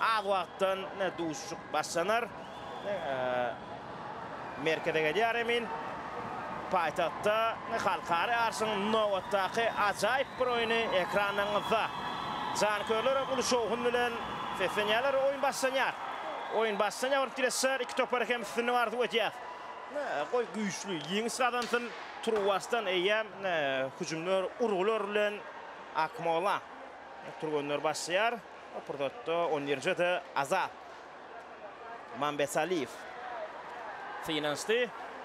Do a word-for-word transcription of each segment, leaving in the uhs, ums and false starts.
az wagtdan duşuk başlanar. Merkezde gelýär paytahtda halkary arşyň nowatdaky ajaýyp bir oýny ekranyňyzda. Jankörler bu şowun bilen fesenýärler oýun başlanýar. Oýun başlanýar diýerler iki topar hem üstüne bardy öýdýär. Goý güýçlü ýeňi sıradandan turwastan eýem hüjümler urgular bilen akmola. Turgonlar başlaýar. Portotto on yerjede Azal. Mambesaliyev. Finansty.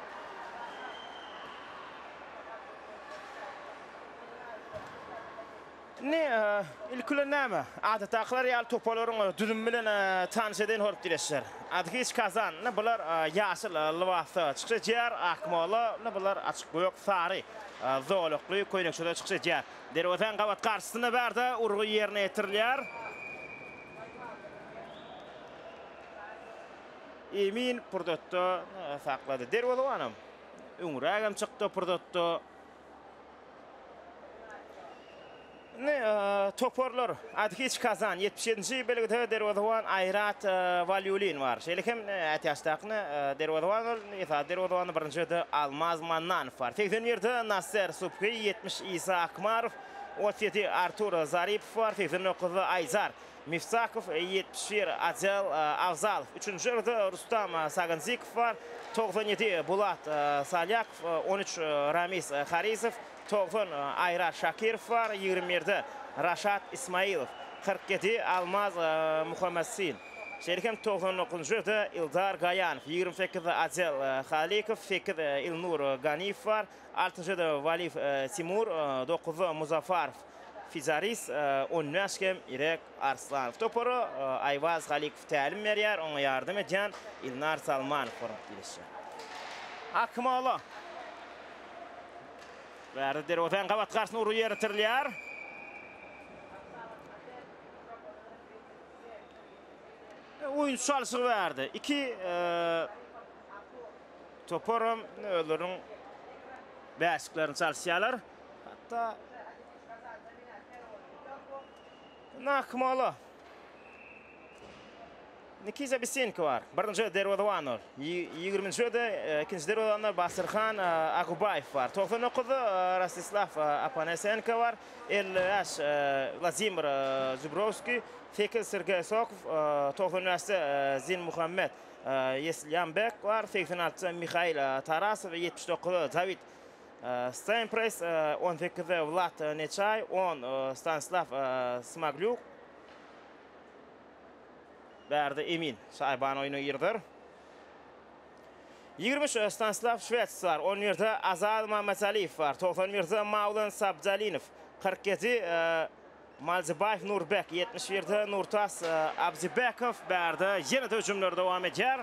Ne ilküle näme? Adataklar ýaly topalaryň düdüm bilen tanış eden hop diýerler. Adgiç kazan, ne bular ýaşyl lywasy çykýar, akmola, ne bular açyk goýok sary. Zolukly koýnekçede çykýar. Derwatan gawat garşysyna berdi, urgu ýerine ýetirler. Emin Pordotto saklady. Derwatan öňrägem çykdy Pordotto. Ne toporlar adhiç kazan yetmiş yedinci belgede Derwatan Ayrat Valyulin var. Şeýlekem ätýaşdakny Derwatan ýa Derwatan birinjide Almaz Mannan var. seksen ýerde Nasser Subhi, yetmiş İsa Akmarov, otuz yedi Artur Zaripov var, seksen dokuz Ayzar Mifsakov, yetmiş bir Adel Avzalov, üçüncü ýerde Rustam Saganzikov var, doksan yedi Bulat Salyakov, on üç Ramiz Harizov, doksan Ayrar Shakirov var, ýigirmi ýerde Raşat İsmailov, kırk yedi Almaz Muhammadsin. Şeýlekem doksan dokuzunçy ýerde Ildar Gayanov, ýigirmi sekiz Adel Halikov, sekiz Ilnur Ganiyev var, altıncı ýerde Valif Timur, dokuz Muzaffarov Fizaris, on näşkem Irek Arslanov. Topary Ayvaz Halikov tälim berýär, oňa ýardym edýän Ilnar Salmanov diýilýär. Akmola Berdi Derwatan gawat garşyna uruw ýetirler. Oýun çalsy berdi. İki toparam ölerin bäşiklerini çalsýarlar. Hatta Nakmola Nikiza Bisenko var. Birinci Derwatan. ýigirminçi ýerde ikinci Derwatan Basirhan Agubayev var. doksan dokuz Rastislav Apanesenko var. elli Vladimir Zubrovski, sekiz Sergey Sokov, doksan beş Zin Muhammed Yeslyanbek var. seksen altı Mikhail Tarasov, yetmiş dokuz David Steinpress, on sekiz Vlad Nechay, on Stanislav Smagliuk. Berdi Emin Şayban oyunu ýerdir. ýigirmi üç Stanislav Şvets var. on ýerde Azal Mamazaliyev var. doksan ýerde Maulan Sabzalinow. kırk yedi Malzibayev Nurbek. yetmiş ýerde Nurtas Abzibekov. Berdi ýene-de hüjümler dowam edýär.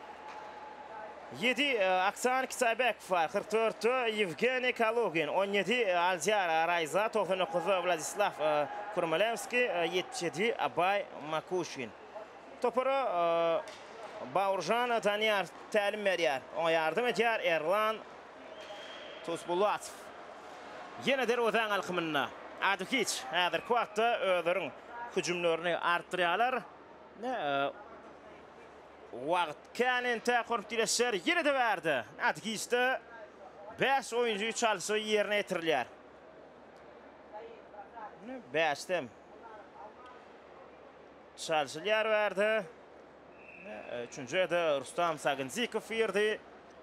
yedi Aksan Kisaybekov var. kırk dört Yevgeniy Kalugin. on yedi Alzar Rayza. doksan dokuz Vladislav Kurmalevski. yetmiş yedi Abay Makushin. Topara Baurjan Taniyar tälim berýär. Oňa ýardym edýär Erlan Tuzbulatov. Ýene Derwatan alkymyna. Adkiç häzir kwatda özleriň hüjümlerini artdyrýarlar. Wagt känin täqurp diýerler ýene de berdi. Adkiçde beş oýunçy çalsy ýerine ýetirilýär. beştem Çalsılyar verdi. Üçüncü ýerde Rustam Saganzikov ýerdi.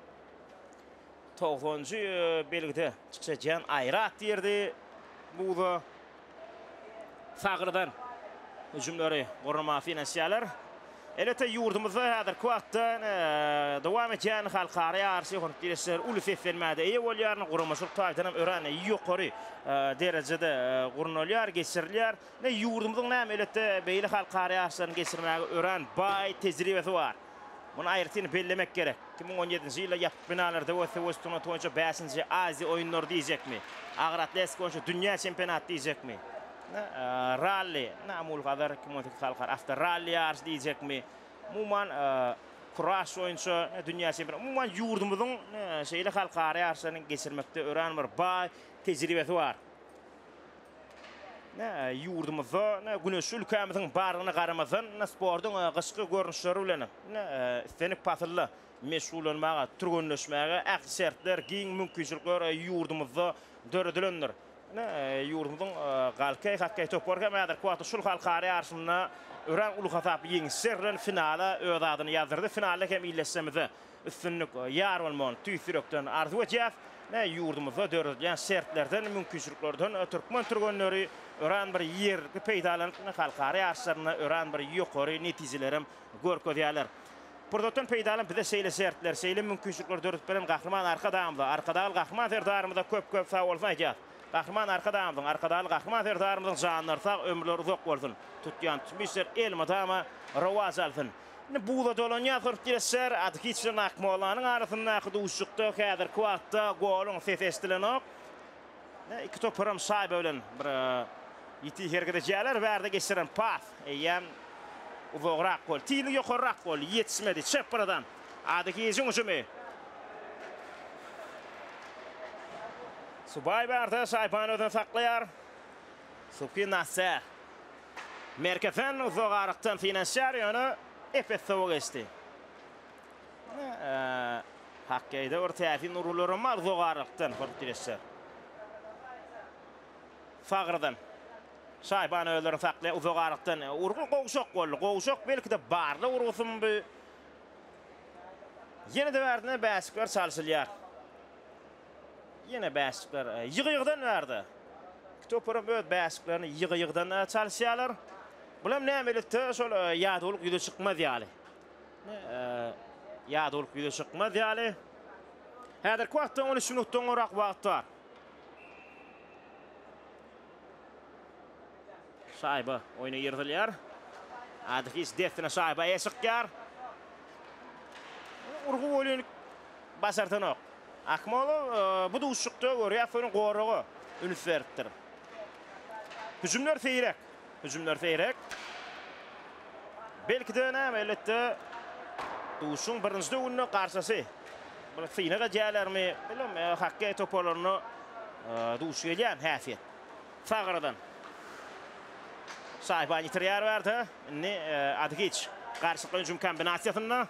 Toğoncu belgide çykşajan Ayrat ýerdi. Bu Sagyrdan hüjümleri gorama finansiýerler. Elete ýurdumyzda häzir kwatdan dowam etýän halkary arşy konferensiýalar uly fefenmäde eýe bolýarny guramasyk taýdanam öräne ýokary derejede gurnolýar, geçirilýär. Ne ýurdumyzyň näme elete beýle halkary arşylaryny geçirmäge ören bay tejribesi bar. Muny aýrytyny bellemek gerek. iki bin on ýedinçi ýylda ýap binalarda öse östüne toýunça beşinci Aziýa oýunlary diýjekmi? Agratlesk boýunça dünýä çempionaty diýjekmi? Rally, namul kadar iki bin on sekiz halkar after rally yarış diýjekmi? Muman kuraş oýunçy dünýä çempionat. Muman ýurdumyzyň şeýle halkary yarşylaryny geçirmekde ören bir bay tejribesi bar. Ne yurdumuzda ne güneş ülkemizin barlığına qaramazdan ne sportun qışqı görünüşleri bilen ne istenik patıllı meşgullanmağa, turgunlaşmağa aksertler, giyin mümkünçilikler yurdumuzda döredilendir. Ne yurdumuzun qalkay hakkay toporga mäder kuatı şul halkary arşyna ören ulu hasap ýeňserlen finala öz adyny ýazdyrydy. Finalda hem illesemizde üstünlük ýar bolmagy tüýsürekden arzu etýär. Ne yurdumuzda döredilen sertlerden mümkünçiliklerden Türkmen turgunlary ören bir yer peýdalan halkary arşyna ören bir ýokary netijelerim görkezýärler. Burdatyn peýdalan bize seýle sertler, seýle mümkünçilikler döredip beren gahryman arka damda, arkadaly gahryman serdarymyzda köp-köp sag bolsa ýa. Gahryman arka damdyň, arkadaly gahryman serdarymyzyň janlarsa ömürleri uzak bolsun. Tutýan mister elmadama rawaz alsyn. Ne buda dolan ýazdyr dileser, adkiçin akmolanyň arasynda duşukda häzir kuatda golun sesestilenok. Ne iki toparam sahibi bilen bir ýiti hergedejäler berdi geçiren pas. Eýem uzoqrak gol, tili ýokarrak gol ýetişmedi çeparadan. Adkiçin uçumy. Subay berdi, Saypan öden saklaýar. Suki Nasser. Merkefen uzoqarykdan finansiýar ýöne epet soğuk geçti. Hakkayda ortaya nurulları var zoğarlıktan farklılaşır. Fağırdan. Sayban öldürün faklı uzoğarlıktan. Urgun qoğuşok gollu. Qoğuşok belki de barlı urgusun bu. Yine de verdiğine bəsikler salsılyar. Yine bəsikler yığı-yığıdan verdi. Kitopurun böyle bəsiklerini yığı-yığıdan salsıyalar. Bulam ne ameliyatı şol ýadoluk ýüze çykmaz ýaly. Ýadoluk ýüze çykmaz ýaly. Häzir kuatda on üç minutdan orak wagt bar. Şaýba oýna ýerdilýär. Adkis define şaýba ýaşykýar. Urgu bolýan basartanok. Akmaly bu duşukda görýär fönün goragy ünsvertdir. Hüjümler seýrek. Hüjümler seýrek. Belki de näme elbetde duşun birinji döwünde garşysy. Bir finaga jälermi? Bilem, hakkay topolaryny duş gelýän häsiýet. Fagrydan. Saýban ýitirýär berdi. Ne Adgiç garşy hüjüm kombinasiýasynda.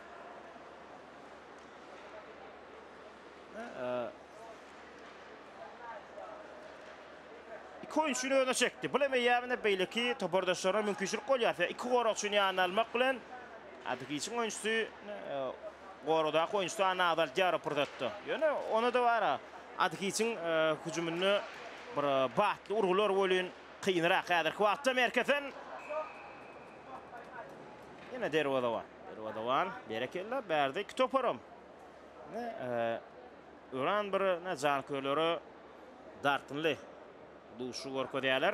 İki oyuncuny öne çekdi. Bileme ýa-da beýleki topardaşlara mümkinçilik bolýar. İki gorakçyny ýanyna almak bilen Adgiçiň oyunçusy gorada oyunçusy anadal ýara purdatdy. Ýöne ona da bar. Adgiçiň hüjümini bir batly urgular bolýan kynrak häzir wagtda merkezden. Ýene Derwadawan. Derwadawan berekella berdi iki toparam. Ne ören bir ne jan köleri dartynly duşu gorkodýarlar.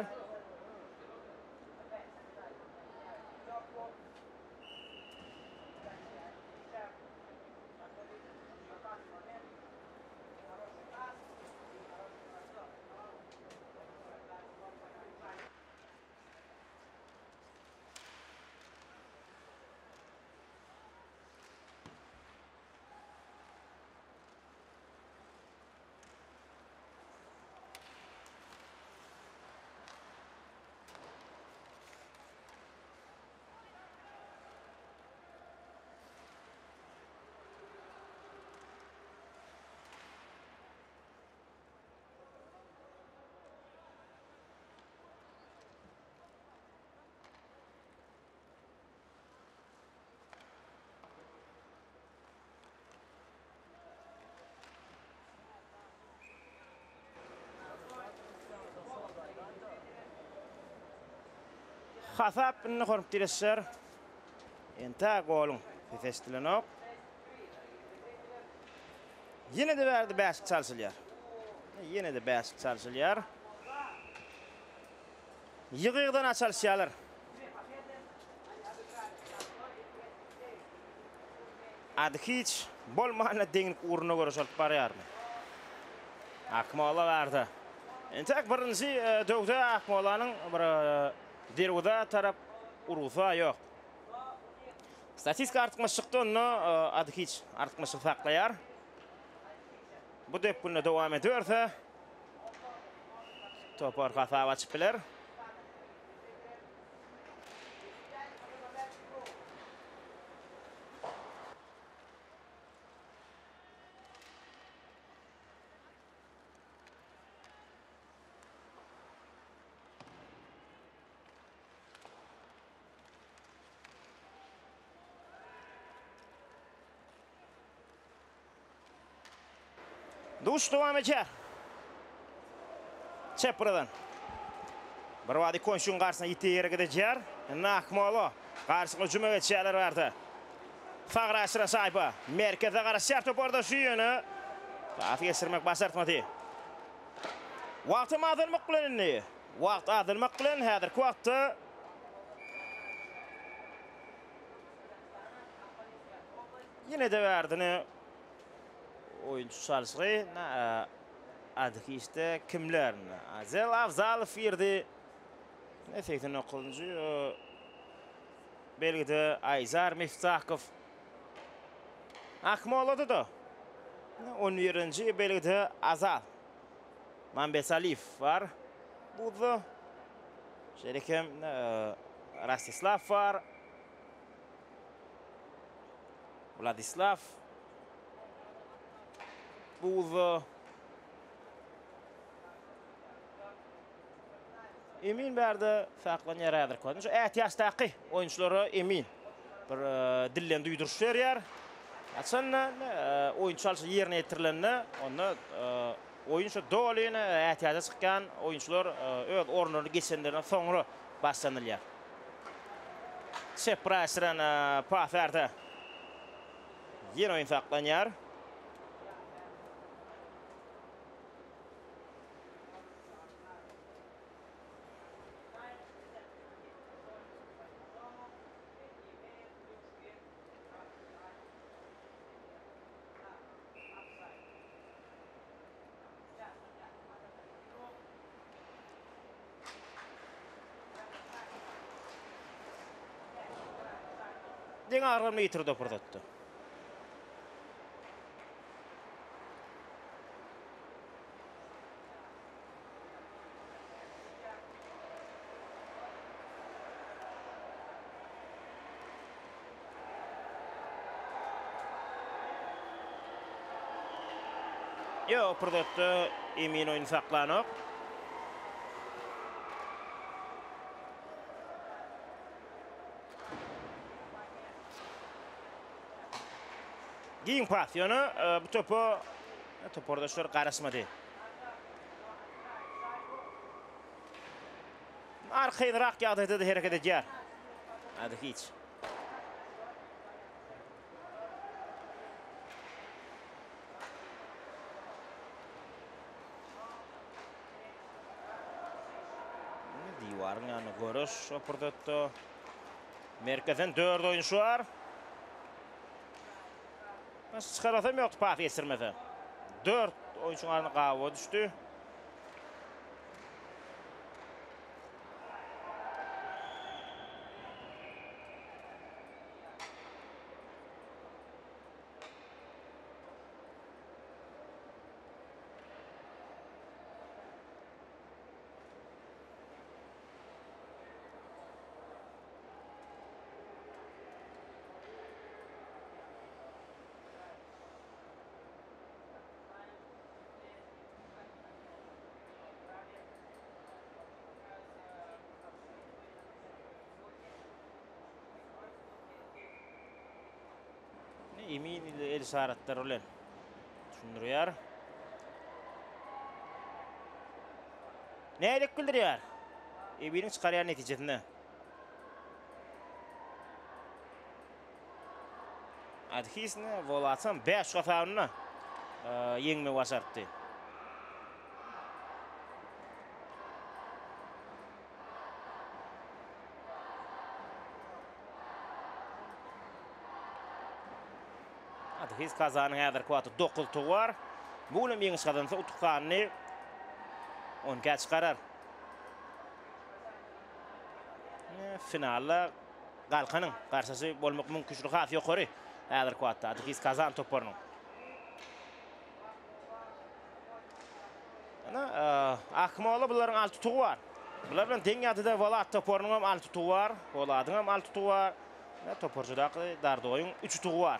Hasap ne horp dileser. Enta golun festilenok. Yine de verdi bəsik salsılýar. Yine de bəsik salsılýar. Yığı-yığdan açalsýarlar. Adkiç bolmana deňik uruna görä şolt barýarmy? Akmola verdi. Entek birinji döwde Akmolanyň bir Derwada tarap urusa yok. Statistika artmışyqda onu Adkiç artmışyk saklaýar. Bu dep bunu dowam edýärse topar hasap açyp biler. Duş devam ecer. Çepradan. Bir vadi konşun karşısına iti yere gideceğer. Nakmolo. Karşısına hücuma geçerler vardı. Fagr Asra sahibi. Merkeze karşı sert top orada şu yönü. Kafi esirmek basartmadı. Vakti adılmak kılın ne? Vakti adılmak kılın. Hadir vakti. Yine de verdiğini oyuncu salsığı. Adık işte kimlerin. Azel Afzal firdi. Efektin okuluncu. Belgide Ayzar Miftahkov. Akmoladı da. on birinci belgide Azal. Mambet Salif var. Bu da. Şerikem Rastislav var. Vladislav. Bu da. Emin berdi farklı yaradır koydum. Şu ehtiyastaki oyuncuları emin. Bir dillen duyduruş veriyor. Aslında oyuncular yerine getirilenini, onu oyuncu doğalını ehtiyata çıkan oyuncular öz ornunu geçenlerine sonra başlanırlar. Sepra esren paferde yeni oyun farklanıyor. Deng ağırlarını yitirdi opırdattı. Yo, opırdattı emin oyun saklanıp. Giyin pasiyonu bu topu top orada şur qarasmadı. Arkaydırak yağdaydı da hareket ediyor. Hadi hiç. Divarın yanı görüş opırdattı. Merkezden dört oyuncu var. Çıkarasam yoktu paf esirmedi. Dört oyuncuların qavı düştü. Emin ile el saratlar olan düşündürüyor. Ne elek güldürüyor? Emin'in çıkarıyan neticesinde. Adhisini volatsan beş kafanına yengme basarttı. His kazanın hadir kuatı dokuz tuğ var. Buğulum yengis kazansa utuqanını on kaç çıkarar. Finalla qalqanın qarşısı bolmaq mümkünçülük haf yuqori. Hadir kuatı. His kazan toporunun. Akmoğlu bunların altı tuğ var. Bunlar bilen teң adıda Volat toporunun ham altı tuğ var. Voladın ham altı tuğ var. Toporcudaq Dardoyun üç tuğ var.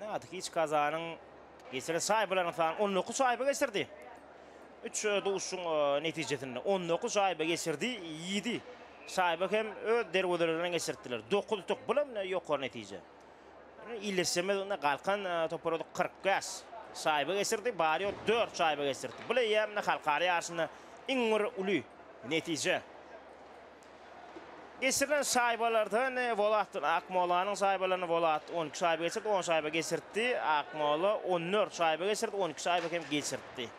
Adık hiç kazanın geçiren sahibilerin falan on dokuz sahibi geçirdi. üç duşun neticesinde on dokuz sahibi geçirdi. yedi sahibi hem dervodalarından geçirdiler. dokuz tok bulan yok netice. İlleseme kalkan toparladı kırk beş sahibi geçirdi. Bari dört sahibi geçirdi. Bu yemne halkari yarışında inmir ulu netice. Geçirilen sahibalardan Volat'ın Akmoğlu'nun sahibalarını Volat on iki sahibi geçirdi, on sahibi geçirdi. Akmoğlu on dört sahibi geçirdi, on iki sahibi hem geçirdi.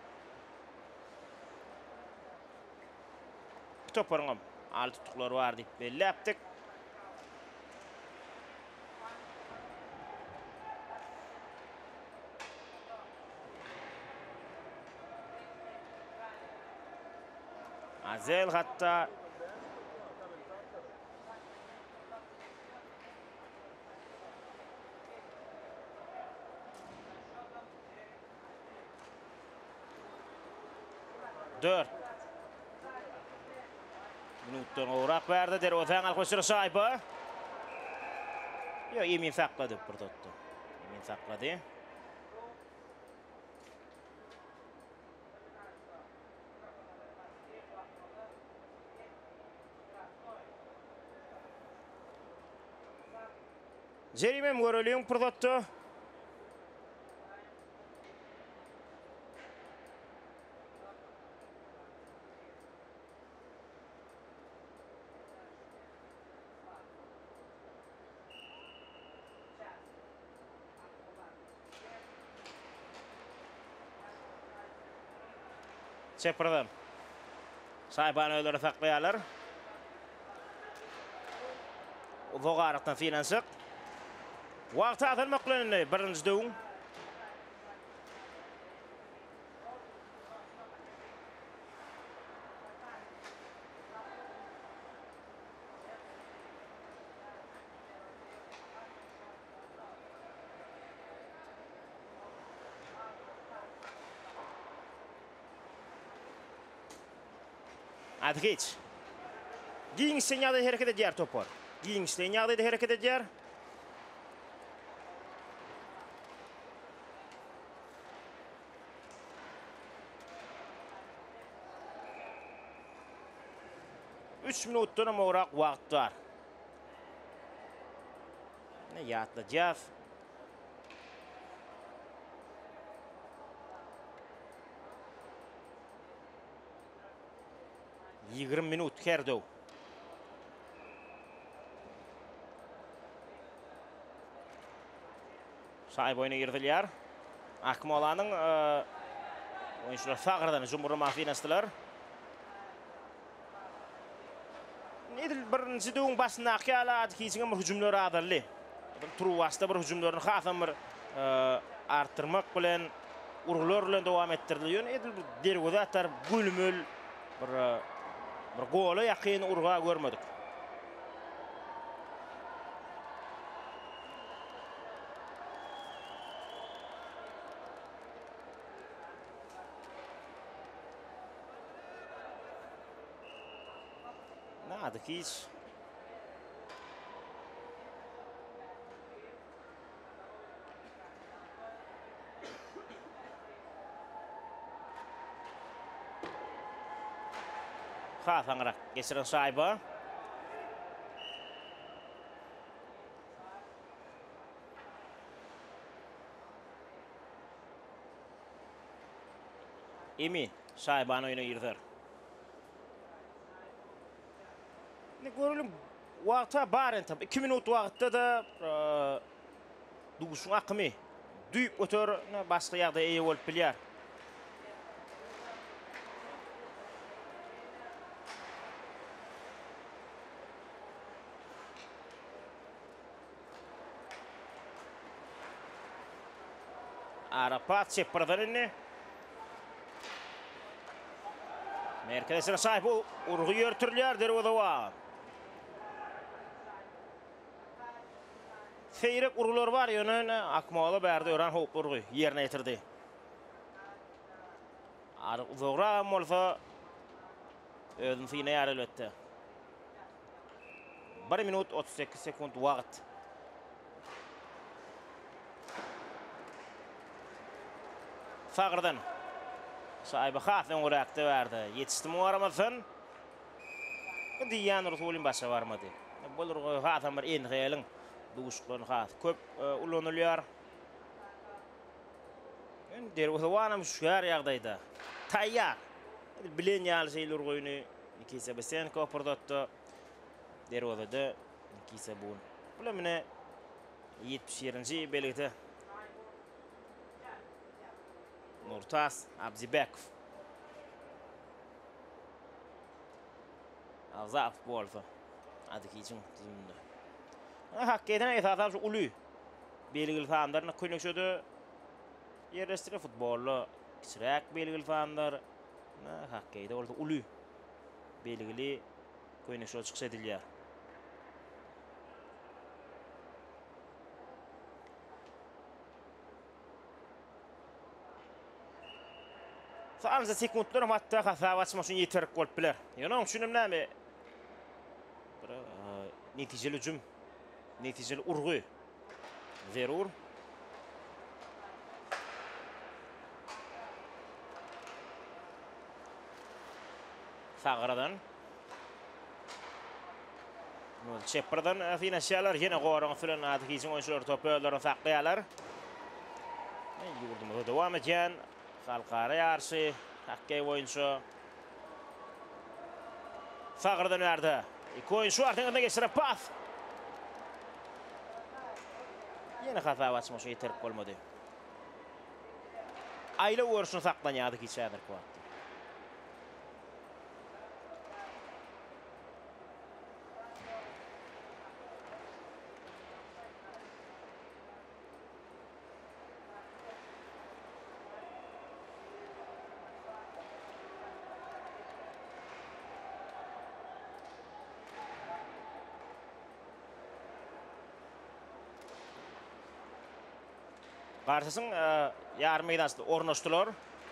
Toparıngam altı tutukları var deyip belli yaptık. Azel hatta dört minuttan uğrak verdi. Derozan alkoşları sahibi. Yok, Emin sakladı bir tuttu. Emin sakladı. Jerimem görülüyor bir tuttu. Çepirdim. Sahibanı öldürü saklayalar. Zoğarıqtan finansık. Vaqtı atılmak bilen birinci döwün. Adgiç. Giyin sinyalda hareket ediyor topar. Giyin sinyalda hareket ediyor. üç minuttan ama uğrak vaqt var. Ne yatlayacağız? yigirmi minut kerdo. Sahip oyuna girdiler. Akmoğlu'nun oyuncular fağırdan Cumhurbaşkanı mafinasılar. Edil birinci döwün başında kala keçigen bir hüjümler adırlı. Turu vasta bir hüjümlerin xafan bir arttırmak bilen urgular bilen devam ettirdi. Edil dergoda atar gülmül bir bir gola yaqin urga görmedik. Nada hiç. Xafanrak geçiren sahibi. Emin sahibanı oyuna girdiler. Ne görülüm vaqta baren tabi iki minut vaqtta da duguşun akımı duyup ötör başka yağda iyi olup bilyar. Arapat çepirdirini. Merkezine sahip o urgu yörtürlüyor dervada var. Feyrek urgular var yönün Akmoğlu berdi öğren hop urgu yerine getirdi. Zoğra molfa özün fine yer elbette. bir minut otuz sekiz sekund vaqt. Fagırdan. Sahibi Hatın uğrakta verdi. Yetiştim uğramasın. Diyan Rasulun başa varmadı. Bulur Hatın bir en xeyalin. Duşuklarını Hat. Köp ulanılıyor. Derwazanım şuar yağdaydı. Tayyar. Bilen yal şeyler goyunu Nikita Sebastianko pırdattı. Derwazada Nikita Bun. Bula mine yetmiş yedinci belirti. Nurtas Abzibekov. Azaf Wolfa. Adık için tümünde. Hakikaten esasam şu ulu. Belgili fahamlarına könükşödü. Yerleştire futbolu. Kisirak belgili fahamlar. Hakikaten orada ulu. Belgili könükşödü çıksa ediliyar. Sağınıza sekundlarım hatta hata basmasın yeterlik olup biler. Yani onun düşünüm näme? Neticeli hücum, neticeli urgu. Zerur. Fagırdan. Çeperden finansiyallar yine qoğrun filan adı keysin oyuncular topu öldürün saklayalar. Yurdumuzda devam eden Halkara yarışı, hakkı oyuncu. Fagırdan verdi. İki oyuncu artığında geçirip pas. Yine hata basması yeterlik olmadı. Ayla uğruşunu saklanyadı ki içerdir bu. Karşısın yarım meydansında ornaştılar.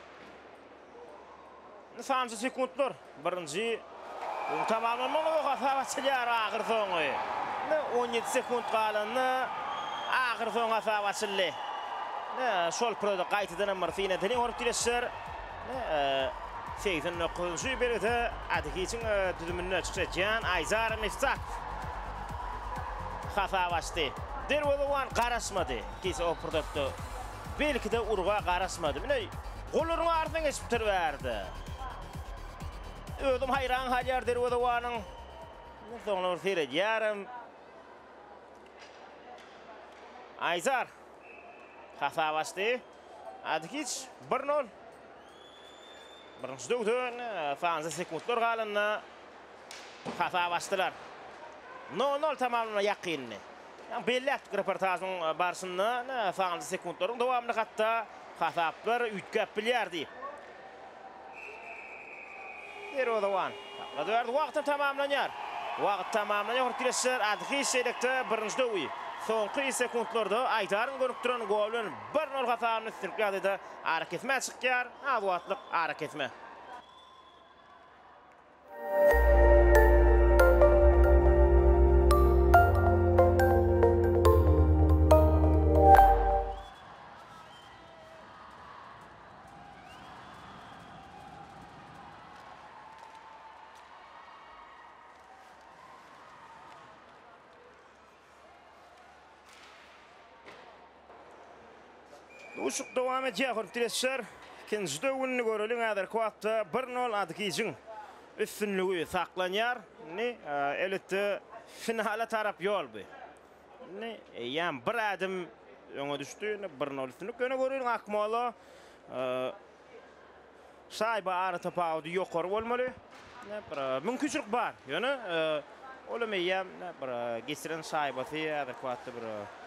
Sansı sekundlar. Birinci tamamlanmalı o hata basılıyor ağır sonu. on yedi sekund kalanı ağır sonu hata basıldı. Sol proda qaytıdan Marfina deni orip dileşir. seksen dokuzuncu belirti adı için düdümünü çıkacağın Ayzar Miftah. Hata bastı. Derwazan qarasmadı. Kesi o pırdattı. Belki de urga qarasmadı. Mine qolurun ardından geçip verdi. Ödüm hayran halyar Derwazan'ın. Sonra Ferid yarım. Ayzar. Hata bastı. Adikiç bir nol. Birinci döktün. Fanzı sekundlar qalınna. Hata bastılar. nol nol tamamına yakinni. Belli ettik reportajın barısında fanzı sekundların devamlı hatta hataplar ütkep bilyardi. Derwazan. Vaqt tamamlanıyor. Vaqt tamamlanıyor. Hortileşir adhi seydekte birinci dövi. Soňky sekundlarda Aydarın görüp duran golün bir nol hatanı üstünlükde hareketme çıkýar. Awatlyk hareketme. Uşuk devam edecek hortileşir. İkinci dövününü görülün adır kuatta bir nol adkiyicin üstünlüğü saklanıyor. Ne elbette finale taraf yol bu. Ne yani bir adım öne düştü. bir nol üstünlük öne görülün akmalı. Sahibi ağrı tapağıdı yukarı olmalı. Mümkünçülük var. Yani olamayam geçiren sahibati adır kuatta bir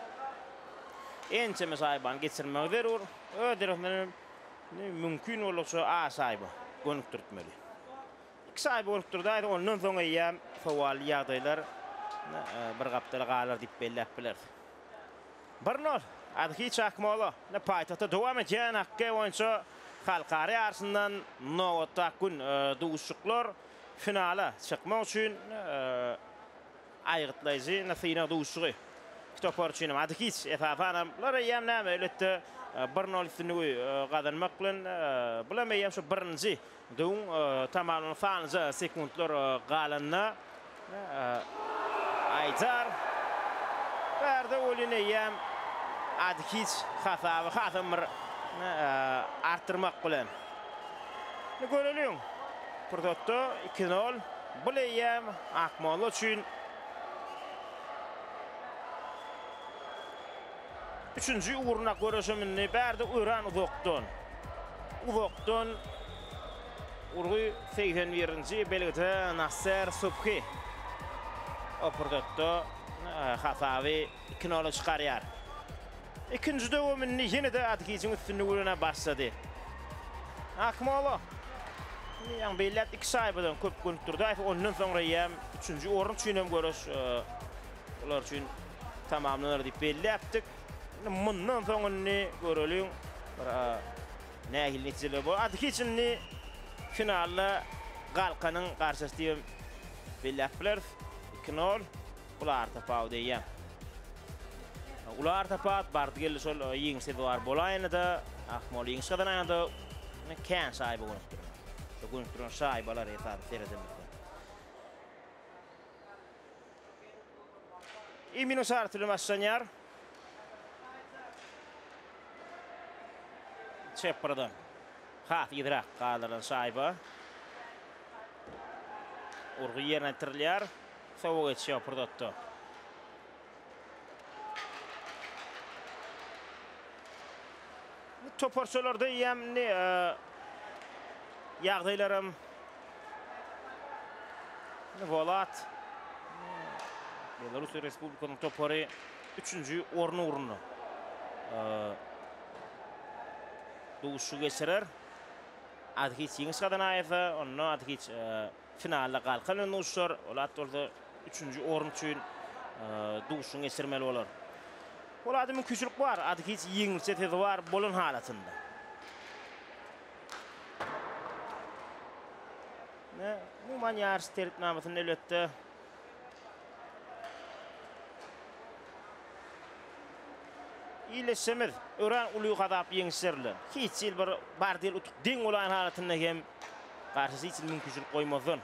Ence sahiban geçirmek zerur. Ödereflerin mümkün olursa a sahibi konukturtmalı. İki sahibi konukturdu. Ondan sonra yem faal yağdaylar bir kaptalı qalar dip bellep bilir. Bir nol. Adki çakmalı. Ne paytahtı devam edecek hakkı oyuncu Halkara yarışından Novot'a gün duşuklar finale çıkmak için aygıtlayıcı nasina duşuğu. topar üçin Adkiç esasanlar ýem näme öletde bir nol üstünlügi gazanmak bilen bilemeýär şu birinji döň tamamlanan sanjy sekundlar galanna Aýdar berde olyny ýem Adkiç hasaby hasamyr artyrmak bilen görelim. Purdotto iki nol bileýär Akmoly üçin üçüncü uğruna görüşümünü berde Uran uzokton. Uzokton urgu seksen birinci belgede Nasser Subhi. Opurdotto hasaby iki nol çıkarýar. İkinci döwümini ýene de Adkiçiň üstünlügine başlady. Akmoly ýa bellet iki saýbadan köp günüpdirdi. Ondan soňra ýem üçüncü orun üçin hem görüş ular üçin tamamlanır diýip belli etdik. Mundan soňra görelim. Bir nähil netijeler bol. Adkiçini finalda Galkanyň garşysy belli etdiler. iki nol ular tapawdy ýa. Ular tapat bardy geldi şol ýeňse bar bolaýyny da Akmoly ýeňseden aýanda ne kän saýby bolupdyr. Şu gün turan saýbalar ýa-da teredimdi. İki minut artırılmaz sanyar. Çepradan. Hat idrak qalan saýba. Urgu ýerine tirilýär. Soňra geçýär Purdotto. Toparçalarda ýem ne ýagdaýlarym Volat Belarus Respublikasynyň topary üçüncü ornu urunu duşu geçirer. Adkiç ýeňseden aýfa, onu Adkiç finalda galkany nuşur. Olat orada üçüncü orun üçin duşu geçirmeli bolar. Olada mümkinçilik var. Adkiç ýeňse tezi var bolan halatynda. Ne, umuman ýarşy tertipnamasyny elbetde ileşemez. Ören uly gadap ýeňserler. Hiç ýyl bir bar diýil utuk deň bolan halatynda hem garşysy için mümkinçilik goýmazdan.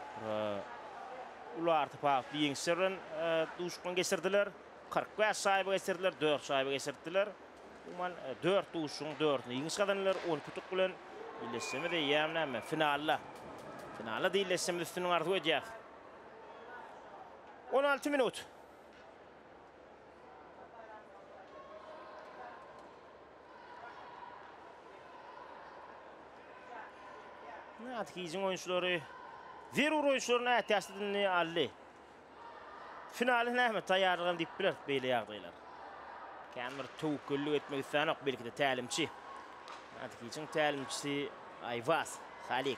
Ular tapap ýeňserler duşgan geçirdiler. kırk beş saýba geçirdiler, dört saýba geçirdiler. Umuman dört duşun dörtni ýeňsgadanlar on tutuk bilen ileşeme de ýem näme finalda. Finalda diýilesem üstüniň ardy edýär. on alty minut. Adkiçiň oýunçulary zerur oýunçularyna ätýasdyny aldy. Finaly näme taýýarlygyn diýip biler beýle ýagdaýlar. Kämir töwküllük etmek üçin ok belki de tälimçi. Adkiçiň tälimçisi Ayvaz Halik.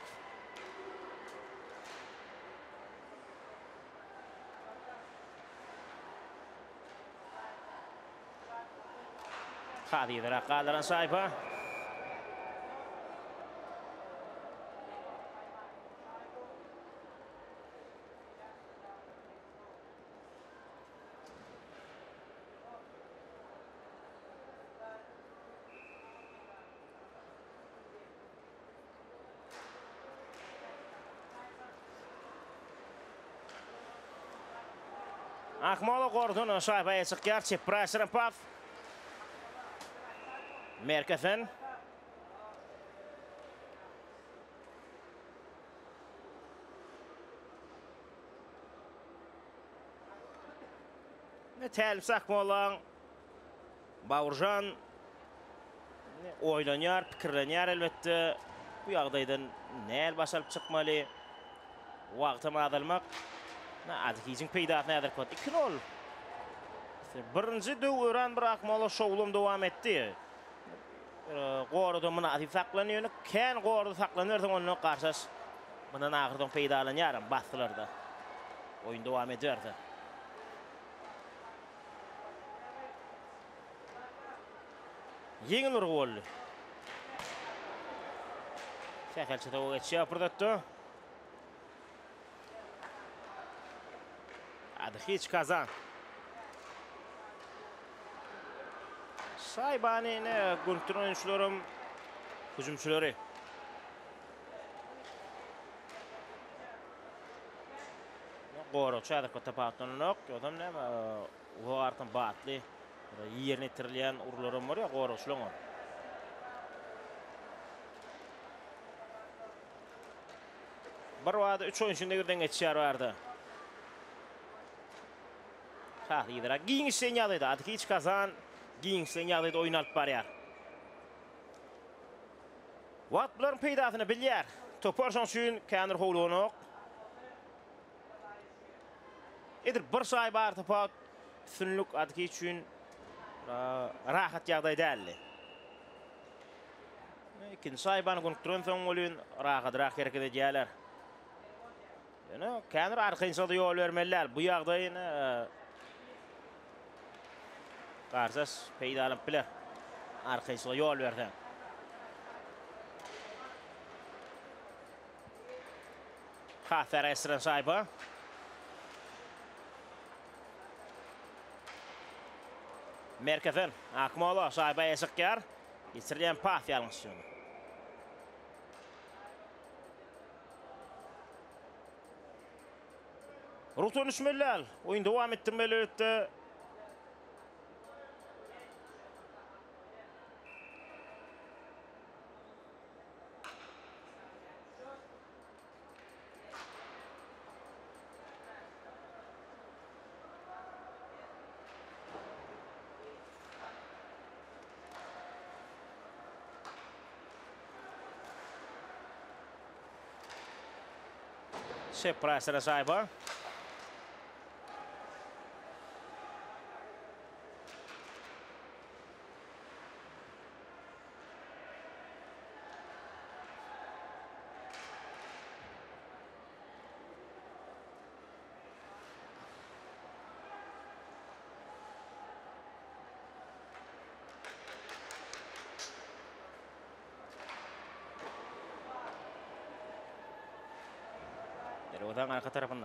Hadi idra qalaran saýba. Akmoly gordon saýbaýa çykýar, çeprasyn paf. Merkefen. Ne tälim Akmolyň Bawurjan oýlanýar, pikirlenýär elbetde. Bu ýagdaýdan näl başalyp çykmaly? Wagty madalmak. Na Adkiçiň peýdaty näder kot? iki nol. Birinji döwran bir Akmoly şowlum dowam etdi. Gorada muna atyp saklanýar, kän gorada saklanýar, onu garşas mundan agyrdan peýdalanýar, basdylarda. Oýun dowam edýärdi. Ýeňil urgu boldy. Şäherçe de geçýär Purdotto. Adkiç Kazan. Saybani ne kontrol oyuncularım hücumçuları. Goro çadak tapatlanok, adam ne o artan batlı. Yerine tirilen urlarım var ya goro şulon. Bir vada üç oyuncunda birden geçer vardı. Ha, idara giyin senyalıydı. Adı hiç kazan giyin senyalıydı oyun alıp barıyar. Wat buların peydasını bilyer. Topar şansın kanır hoğluğunu. Edir bir say bar tapat sünlük adı hiç için rahat yağday değerli. İkin saybanı kontrol son olun rahat rahat hareket edecekler. Yani kanır arkayınsa da yol vermeliler. Bu yağdayını Qarsas peydalanıp biler. Arkayınsa yol verdi. Hafer esren sayba. Merkezden Akmola sayba esikler. Geçirilen pas yanlış. Ruton düşmeliler. Oyun devam ettirmeli öttü. Sepra esren sayba. Odan arka tarafından.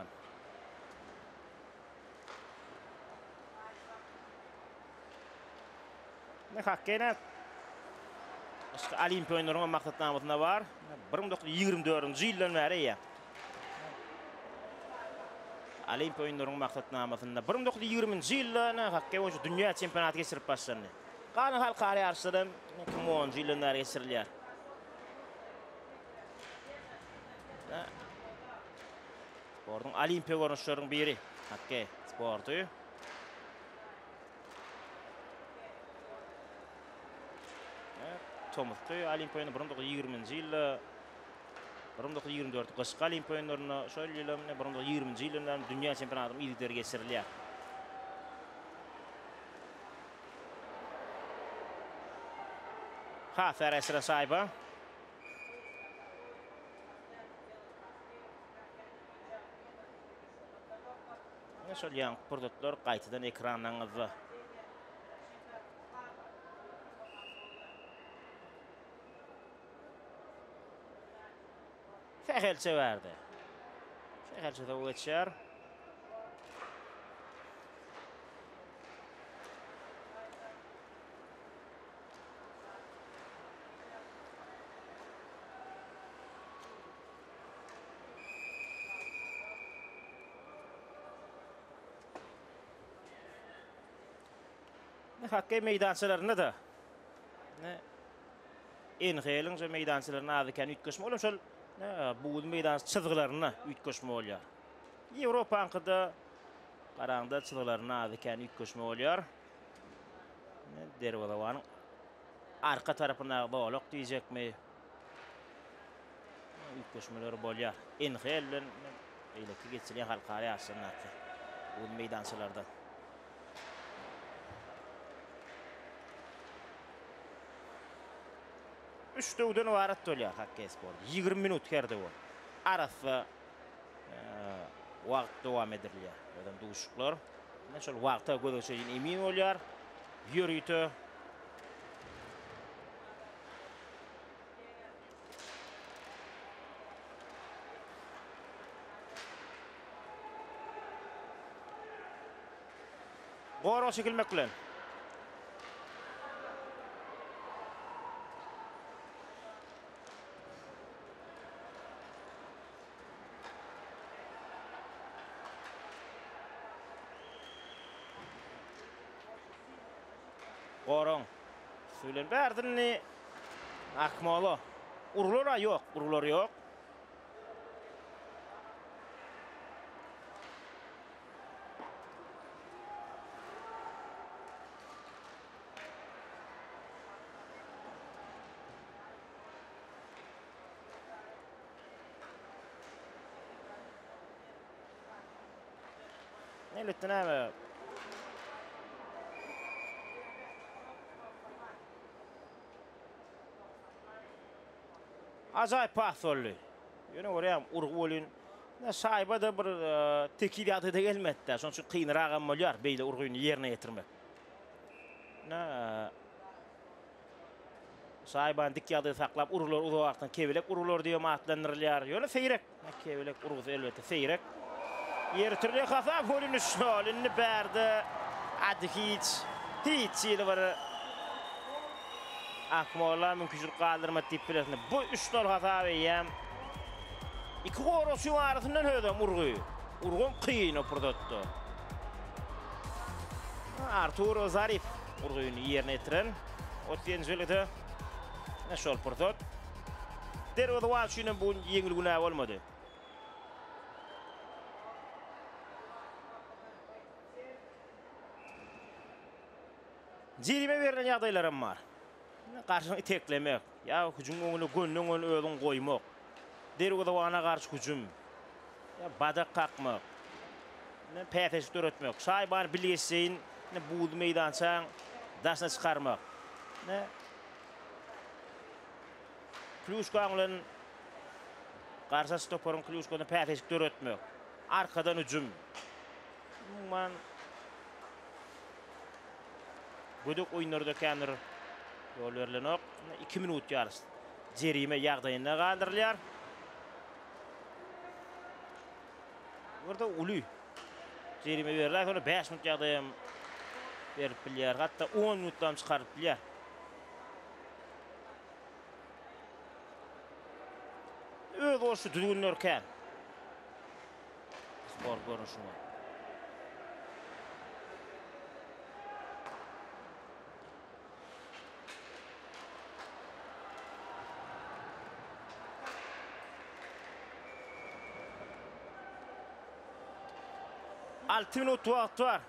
Ne hakkıyla Olimpiya oyunlarının maqsatnamasında var. bir ming to'qqiz yuz yigirma to'rtinchi yildan beri ya. Olimpiya oyunlarının maqsatnamasında bir ming to'qqiz yuz yigirmanchi yildan hakkı o'sha dunyo chempionatiga kirib boshlandi. Qani xalqaro yarışlardan ikki ming o'ninchi yildan beri geçirilgan. Sportun Olimpiya görünüşlerinin biri. Hakkı sportu. Tomuttu Olimpiya oyunu bir ming to'qqiz yuz yigirmanchi yil bir ming to'qqiz yuz yigirma to'rt qishki Olimpiya oyunlarini şol yildan bir ming to'qqiz yuz yigirmanchi yildan dunyo chempionatining ilgari geçirilgan. Ha, Ferasra sayba. Şol yangi produktlar qaytadan ekraningizda. Fəxəlçə verdi. Fəxəlçə də o geçer. Hakkı meydançalarında da en xeylince meydançalarına adıken ütköşme olur. Şol bu meydan çizgilerine ütköşme oluyor. Avrupa ankıda qarağında çizgilerine adıken ütköşme oluyor. Dervadavanın arka tarafına bağlıq diyecek mi? Ütköşmeleri oluyor. En xeylin eyleki geçilen halkari yarışlarına bu meydançalarda. üç dövden varat oluyor Hakkı Spor. yigirma minut kerdi o. Arası vaqt devam ediliyor. Adam duşuklar. Nasıl vaqta gödöşeyin emin oluyor. Yürüytü. Goro çekilmek bilen. Goran. Söylen berdinni akmalı. Urulora yok, urulor yok. Ne lütfen abi? Acayip pas oldu. Yine oraya urgulun. Ne sahibi da bir tekiliyatı da gelmedi. Sonuçta kıyınırağı ammalyar beyle urguyunu yerine getirmek. Ne sahibi dikkatı saklap urulur uzu vaktin kevelek urulur diye matlanırlar. Yine seyrek. Kevelek urgusu elbette seyrek. Yer türlü hata golünü şolünü berdi. Adı hiç. Hiç yeri var. Akmoğla mümkünçülük kaldırma tippiresinde. Bu üç nol hata veyyem. İki korosu arasından höydüm urguyu. Urgun kıyın o prodottu. Arturo Zarif urguyunu yerine etiren. Otyençölüde. Ne şol prodot. Dervada var şuyla bu yengil günah olmadı. Cerime verilen yağdaylarım var. Karşını teklemek. Ya hücum onu gönlün onu ödün koymak. Dervada vana karşı hücum. Ya badak kalkmak. Ne pefeşlik öğretmek. Saybar bilesin. Ne buğdu meydansan. Dasına çıkarmak. Ne? Kluşkanlığın karşı stoporun kluşkanlığın pefeşlik öğretmek. Arkadan hücum. Man Gödük oyunlarda kendir yol verilen ok. iki minut yarısı. Cerime yağdayına kaldırırlar. Burada ulu. Cerime verirler. Sonra beş minut yağdayım verip bilyar. Hatta on minuttan çıkarıp bilyar. Öz olsun düzgünlerken. Spor görünüşü var. altı minut vaqt var.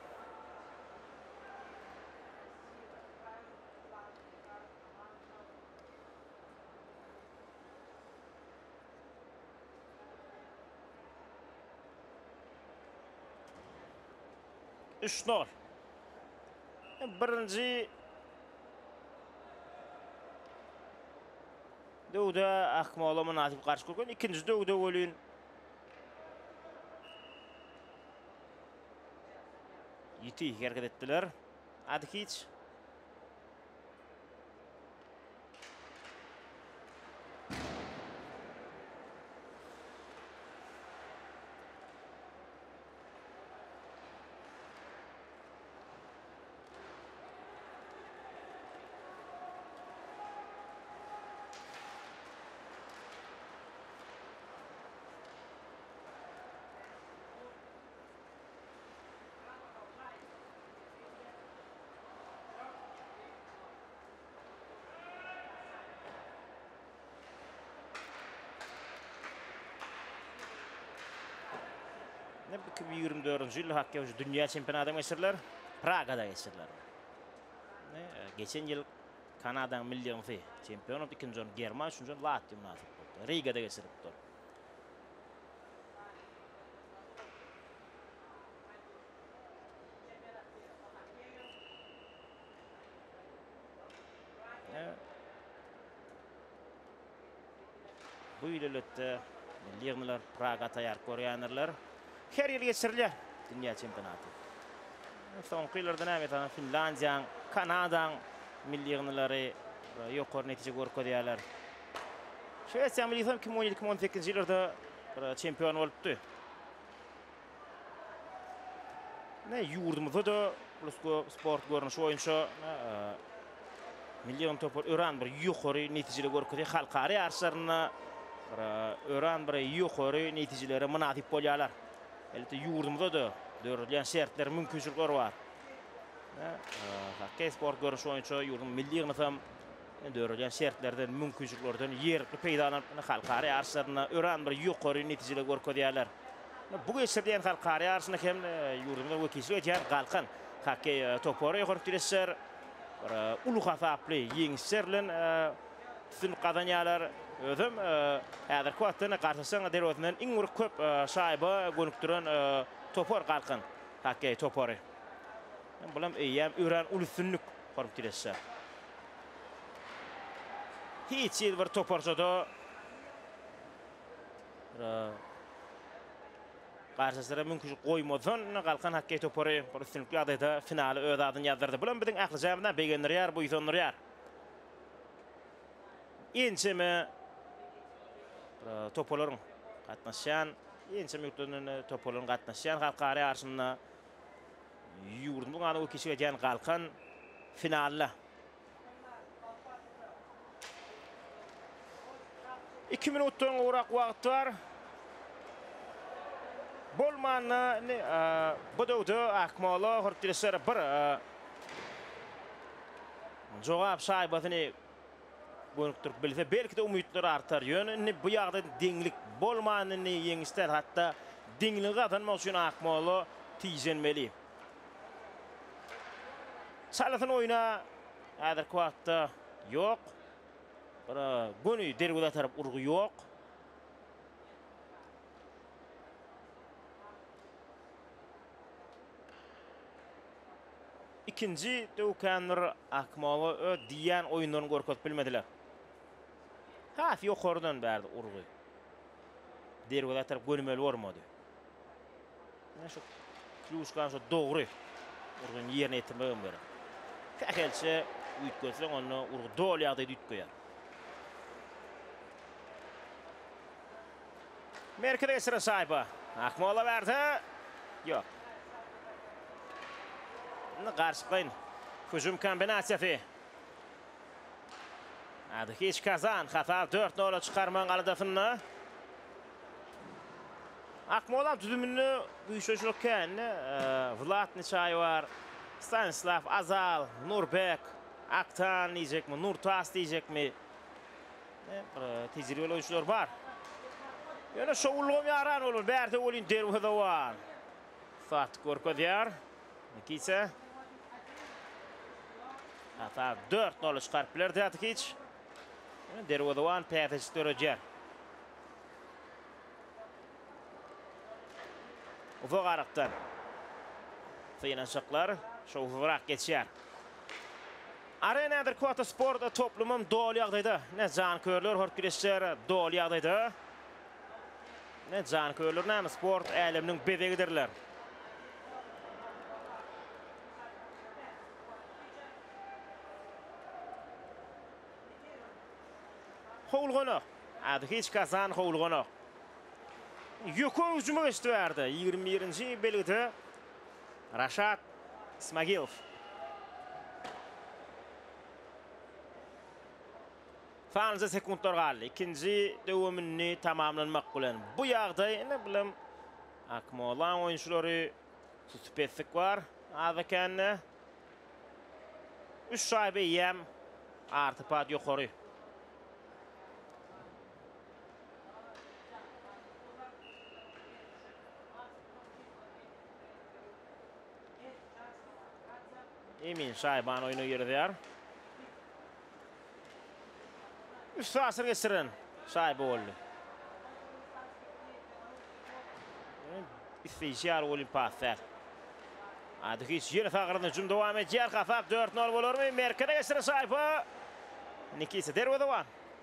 üç nol. Birinci Dövda Akmoğla münasip karşı koygan. İkinci dövda oyun. Yiti hareket ettiler. Adı hiç. iki bin yirmi dördüncü yıl Hokkey Dünya Çempionatı geçirdiler. Praga'da geçirdiler. Geçen yıl Kanada'nın milli ünlü çempiyon oldu. İkinci onu Germanya, üçüncü onu Latvia münasip oldu. Riga'da geçirdiler. Bu yıllıkta milli ünlüler Praga tayar koruyanlar. Her yıl geçirilir Dünya Çempionatı. Son yıllarda ne var? Finlandiya, Kanada milli ünlüleri yukarı netice görüyorlar. Şveçya milli takım iki bin on yedi iki bin on sekiz yıllarda çempiyon oldu. Ne yurdumuzda da sport görünüşü oyuncu milli topor öğren bir yukarı neticeli görüyor. Halkari yarışlarına öğren bir yukarı neticelere münasip oluyorlar. Elbette yurdumuzda da dörülen şartlar mümkünçülükler var. Hakkı sport görüş oyuncu yurdun milli nizam dörülgen şertlerden mümkünçülüklerden yerli peydalanıp halkara yarışlarına ören bir yukarı neticeler görködýärler. Bu geçirdiğin halkara yarışına hem yurdumda vekisi ötýär galkyn Hakkı topora ýokary ulu hasaply ýeňişlerlen tün kazanýarlar. Özüm häzir kwatdyna garşysyna derwetden iň köp şaýba gönükdiren topor galkyn Hakkı topora. Bulam eýem ören ulüsünlük horp diýerler. Hiç ýer bir toporçada garşysına mümkünçilik goýmadan galkyn Hakkı topora bir üstünlük ýagdaýda finaly öz adyny ýazdyrdy. Bulam biziň akly jamydan begenler bu ýyzonlar. Ençemi toporlaryň gatnaşan, ençemi ýurtlaryň toporlaryň gatnaşan halkara ýarşyna yurdun any ökişige jan galkyn finalda. iki minutdan urak wagt var. Bolmany bu döwde akmaly hortleşer bir jogap şaýbatyny gönükdirip bilse belki de umytlar artar. Ýöne bu ýagda deňlik bolmanyny ýeňişler hatda deňlik gadanmak üçin akmaly tiýjenmeli. Salatyn oyuna adekwatda ýok. Bara gönü derwede tarap urgu ýok. İkinci döwkenler akmaly ö diýen oýunlaryny görkezip bilmediler. Haf ýokardan berdi urgu. Derwede tarap gönümeli bolmady. Näme şu kluşkan şu dogry urgun ýerine ýetirmegem berip. Käkelçe üýtgösleň onu urgu dol ýagdaýda üýtgeýär. Merkeze geçiren şaýba. Akmaly berdi. Ýok. Ne garşyklaýyn. Hüjüm kombinasiýasy. Ady hiç kazan. Hata dört nol çykarman galadasyny. Akmaly düzümini güýçlükken Vlad Niçay var. Stanislav Azal, Nurbek, Aktan diýjekmi, Nurtas diýjekmi? Tejribeli oyuncular var. Ýöne şowulgam ýaran olur. Bärde bolýan derwede var. Fat görkezýär. Nikise. Hata dört nol çykaryp bilerdi Atikiç. Derwede var, päteç dörejer. Ufak araktan. Finanşaklar şowurak geçýär. Arena Adekwaty sport toplumum dol ýagdaýda. Ne jan körler hortkireşler dol ýagdaýda. Ne jan körler näme sport äleminiň bedegidirler. Howulgana. Ady hiç kazan howulgana. Ýoko hüjüme geçdi berdi. ýygrimi birinji belgide Raşat Ismagilov. Fanza sekundlar galdy. İkinji döwümini tamamlanmak bilen bu ýagdaý ne bilen akmalan oýunçulary spesifik var. Azakan üç şaýba ýem artypat ýokary. Emin şaýban oyunu ýerdär. Üç sasyr geçiren şaýba boldy. Isleýär Olimpiyatlar. Ady hiç ýere tagyryny hüjüm dowam etýär. Hafap dört nol bolarmy? Merkeze geçiren şaýba. Nikise derwede var.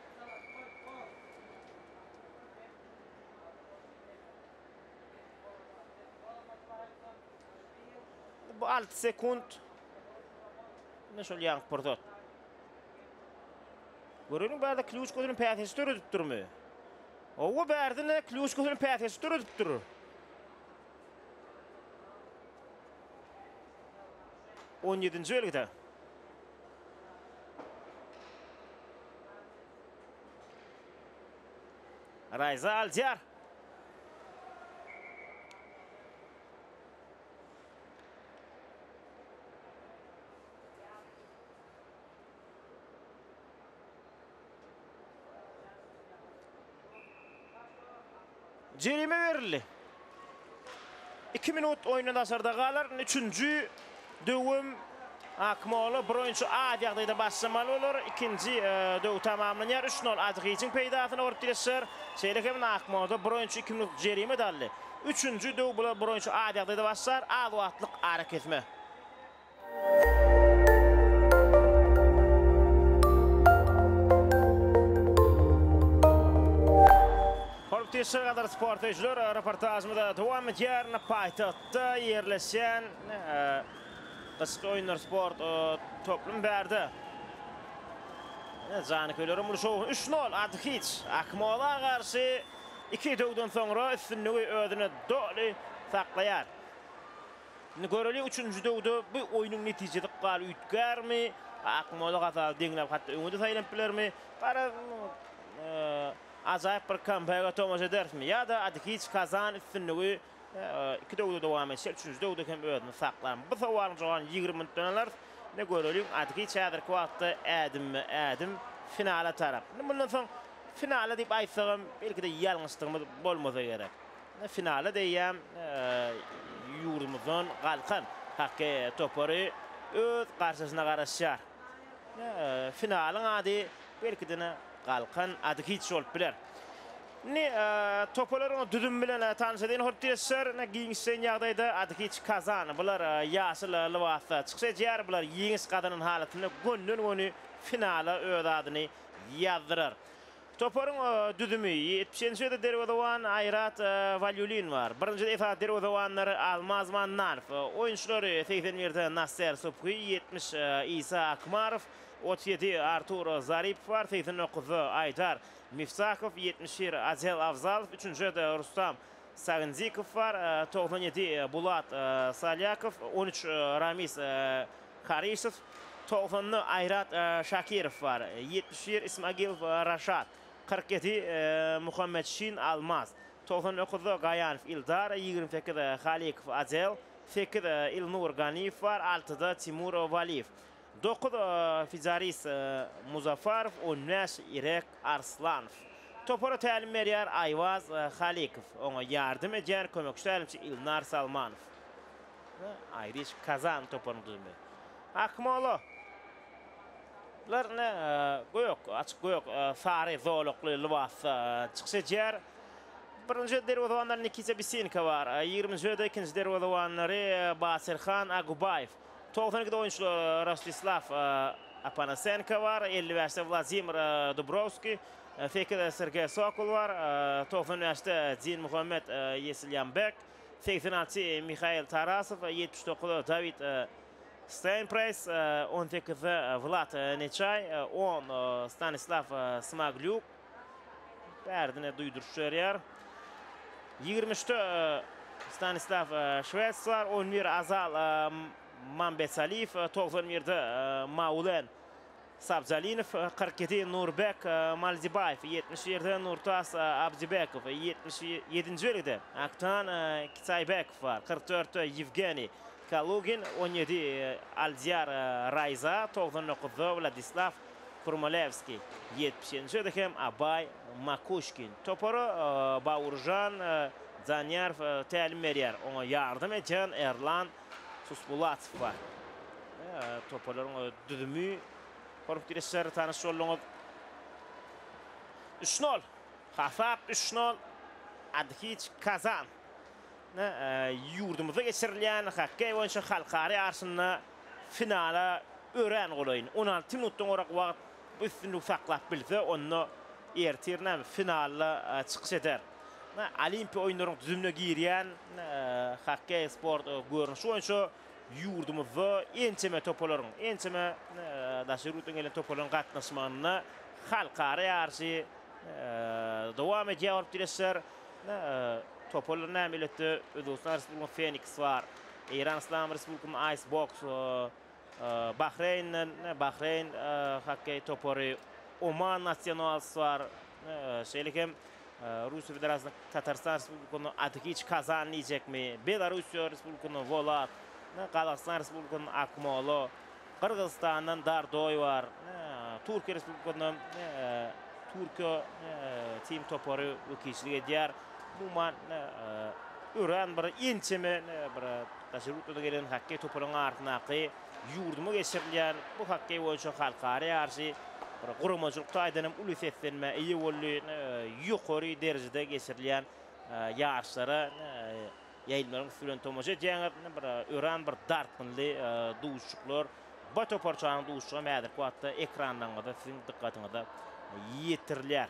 Bu altı sekund ne şol ýaňy pordot. Görüň bärde Kluşkowyň pätesi törüdip durmy? Owa bärdine Kluşkowyň pätesi törüdip durur. on ýedinji belgide. Rayza Aljar. Jerime verildi. iki minut oyunun asarda qalar. Üçüncü dövüm Akmoğlu bir oyuncu A diýagdaýda başlamaly bolar. İkinci döw tamamlanýar. üç nol adygy için peýdasyna urip diýişler. Şeýlekem Akmoğlu bir oyuncu iki minut jerime daldy. Üçüncü döw bular bir oyuncu A diýagdaýda başlar. A wagtlyk hareketme. Hortiçer kadar sport ejler reportajymyzda dowam edýär. Paýtagtda ýerleşen Qysky oyunlar sport toplum berdi. Jany kölerim ulu üç nol Adhiç Akmoğlu'na garşy iki döwden soňra üstünligi özüne doly saklaýar. Göreli üçüncü döwde bu oyunun netijesi gal ütgärmi? Akmoğlu gazal deňlep hatda öňde saýlanıp bilermi? Bara ajaýyp bir kampanya tomaş edermi? Ya da Adhiç kazan üstünligi iki döwde dowam etýär. Üçüncü döwde hem özüni saklar. Bu sowalyn jogan ýygrimi minut döneler. Ne görelýär? Adhiç häzir wagtda ädim ädim finala tarap. Bundan soň finala diýip aýtsam, belki de ýalňyşdygymy bolmasa gerek. Finala diýýäm, ýurdumyzdan galkan hakky topary öz garşysyna garaşýar. Finalın ady belki de galkan Adhiç bolup biler. Ne topolaryň düdüm bilen tanışdyn hortýeşler, ne giňişsen ýagdaýda Adhiç kazan. Bular ýaşyl lywatda çyksajar, bular ýeňis gadanyň halatyny gönden göni finala öz adyny ýazdyrar. Toparyň düdümi ýetmişinçide derwedowan Ayrat Valyulin var. Birinji defa derwedowanlary Almaz Mannarov, oyunçulary seksen birde Nasser Subhi, yetmiş İsa Akmarov, otuz yedi Artur Zaripov var, seksen dokuz Aydar Mifsakov, yetmiş bir Azel Avzalov, üçüncü de Rustam Sagınzikov var, doksan yedi Bulat Salyakov, on üç Ramiz Karisov, doksan Ayrat Şakirov var, yetmiş bir İsmagilov Raşat, kırk yedi Muhammed Şin Almaz, doksan dokuz Gayanov İldar, yigirmi sekiz Halikov Azel, sekiz İlnur Ganiyev var, altıda Timur Valiyev. dokuz Fizaris Muzaffarov, on beş İrek Arslanov. Topara tälim berýär Ayvaz Halikov. Oňa ýardym edýär kömekçi tälimçi Ilnar Salmanov. Ayriş Kazan toparyny düzme. Akmoğlu. Lar ne goýok, açyk goýok, sary zolukly lywat çyksajar. Birinji derwedowanlar Nikita Bisinka var. ýygrimiňji ikinji derwedowanlary Basirhan Agubayev. doksan iki oyuncu Rostislav Apanasenko var, elli beşte Vladimir Dubrovski, sekizde Sergey Sokol var, doksan beşte Zin Muhammed Yesilyanbek, seksen altı Mikhail Tarasov, yetmiş dokuz David Steinpress, on sekiz Vlad Nechay, on Stanislav Smagliuk, berdine duýduruş berýär. ýygrimi üçte Stanislav Şvets var, on bir Azal Mambetsaliyev, doksan birde Maulen Sabzalinov, kırk yedi Nurbek Malzibayev, yetmiş birde Nurtas Abdibekov, yetmiş yedinci bölgede Aktan Kitaybekov var, kırk dörtte Yevgeni Kalugin, on yedi Aldyar Rayza, doksan dokuzda Vladislav Kurmalevski, yetmişinci bölgede hem Abay Makushkin. Topara Baurjan Zanyarov tälim berýär, oňa ýardym edýän Erlan Susbulatov var. Topalaryň düdümi korup diýişler tanyş bolýar. üç nol. Hafap üç nol. Adhiç Kazan. Ýurdumyzda geçirilýän hakky oyunçy halkary arşyna finala ören golaýyn. on alty minutdan orak wagt üstünlük saklap bilse onu ertirnäm finalla çykyş eder. Olimpiya oyunlaryň düzümine girýän hakky sport görnüşi oyunçy ýurdumyzda ençeme topalaryň, ençeme daşyrypdan gelen topalaryň gatnaşmagyna halkary ýarşy dowam edýär diýişler. Topalar nämeletde Özbekistan Respublikasyny Phoenix var, İran İslam Respublikasyny Icebox, Bahreyn, Bahreyn hakky topary, Oman Nationals var, şeýlekem Rusiya Federasyny Tatarstan Respublikasyny Adhiç Kazan diýjekmi, Belarusiya Respublikasyny Volat, Qazaqstan Respublikasyny Akmoğlu, Qırgızstandan Dardoy var, Türkiýe Respublikasyny Türkiýe team topary wekilçilik edýär. Muman ören bir inçeme bir taşırutda gelen hakkı topunun artınaqı yurdumu geçirilýän bu hakkı boýunça halkara ýarşy bir gurumçylykda aýdanam ulus etlenme iyi bolly ýokary derejede geçirilýän ýarşlara ýaýlmaryň süren tomoja jäňer bir ören bir dartynly duşçuklar bu toparçanyň duşçugy mädir kuatda ekrandan da siziň dikkatiňizde ýetirilýär.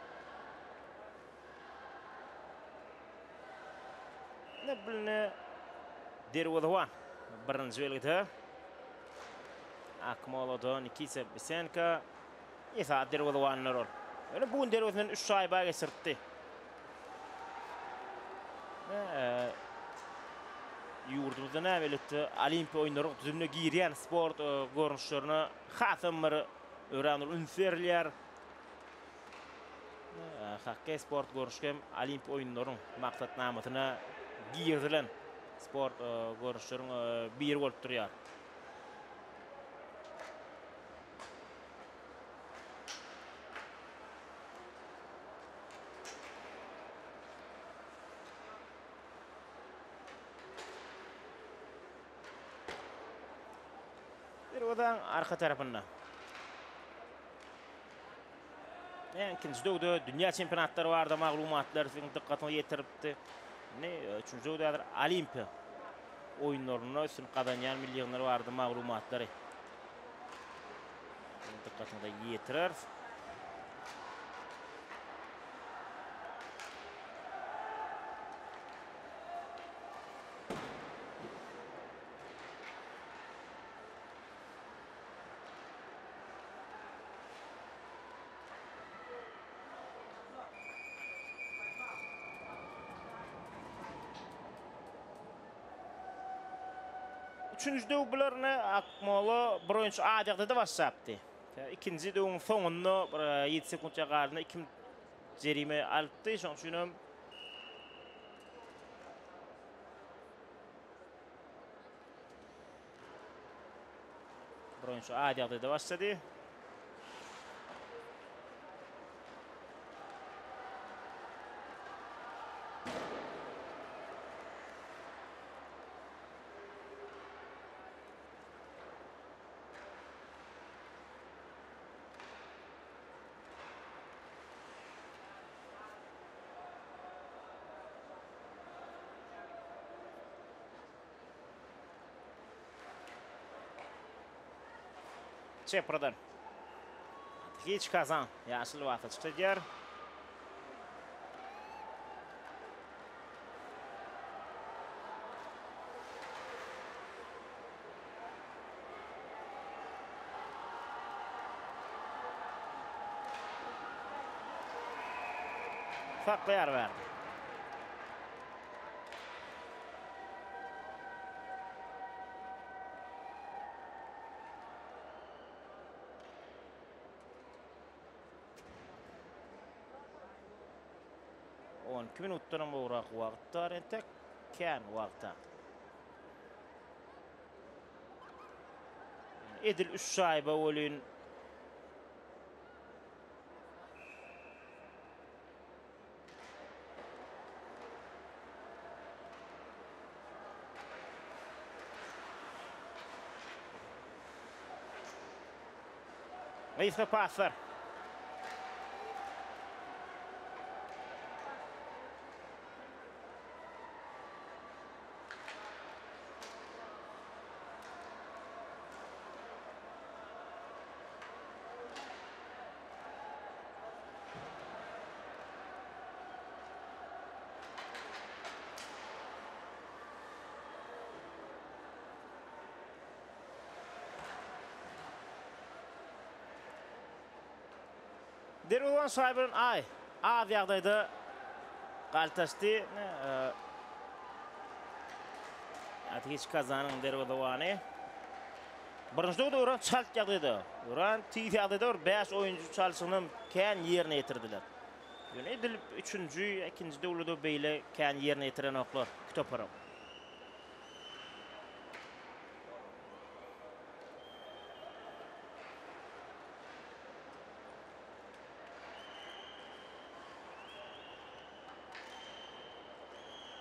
Ne bilne derwadawan birinji belgide Akmolodon Nikita Bisenka esa derwadawanlar ol. Öyle bu derwadadan üç şayba geçirdi. Yurdumuzda nämeletdi Olimpiya oýunlary düzümne girýän sport görnüşlerini hasam bir öwrenler ünserler. Hakkı sport görüşkem Olimpiya oýunlaryň maksatnamasyna girdilen sport görüşleriň bir bolup durýar. Odan arka tarafında. Yani ikinci döwde dünya çempionatları vardı, maglumatlar siziň dikkatinizi ýetiripdi. Ne üçüncü döwde Olimpiya oýunlaryna üstün kazanýan millionlar vardı, maglumatlary. Dikkatinizi ýetirer. Üçüncü döw bularny Akmola birinci adagda da başlapdy. İkinci döwüň soňunda ýedi sekundja gardyna iki jerime alpdy. Şoň üçin birinci adagda da başlady. Çepradan. Hiç kazan. Yaşıl vata çıkacak. Farklı yer verdi. on iki minutdan boğrak vaqtlar entek kän vaqta. Edil üç şayba bolyn. Risque passer. Derwadawan sahibiň ay az ýagdaýda galtasty. Atgiç kazanyň derwadawany. Birinji döwde ören çalt ýagdaýda. Ören tiýip ýagdaýda beş oýunçy çalşynyň kän ýerine ýetirdiler. Ýöne edil üçüncü, ikinji döwlede beýle kän ýerine ýetiren oklar kitapara.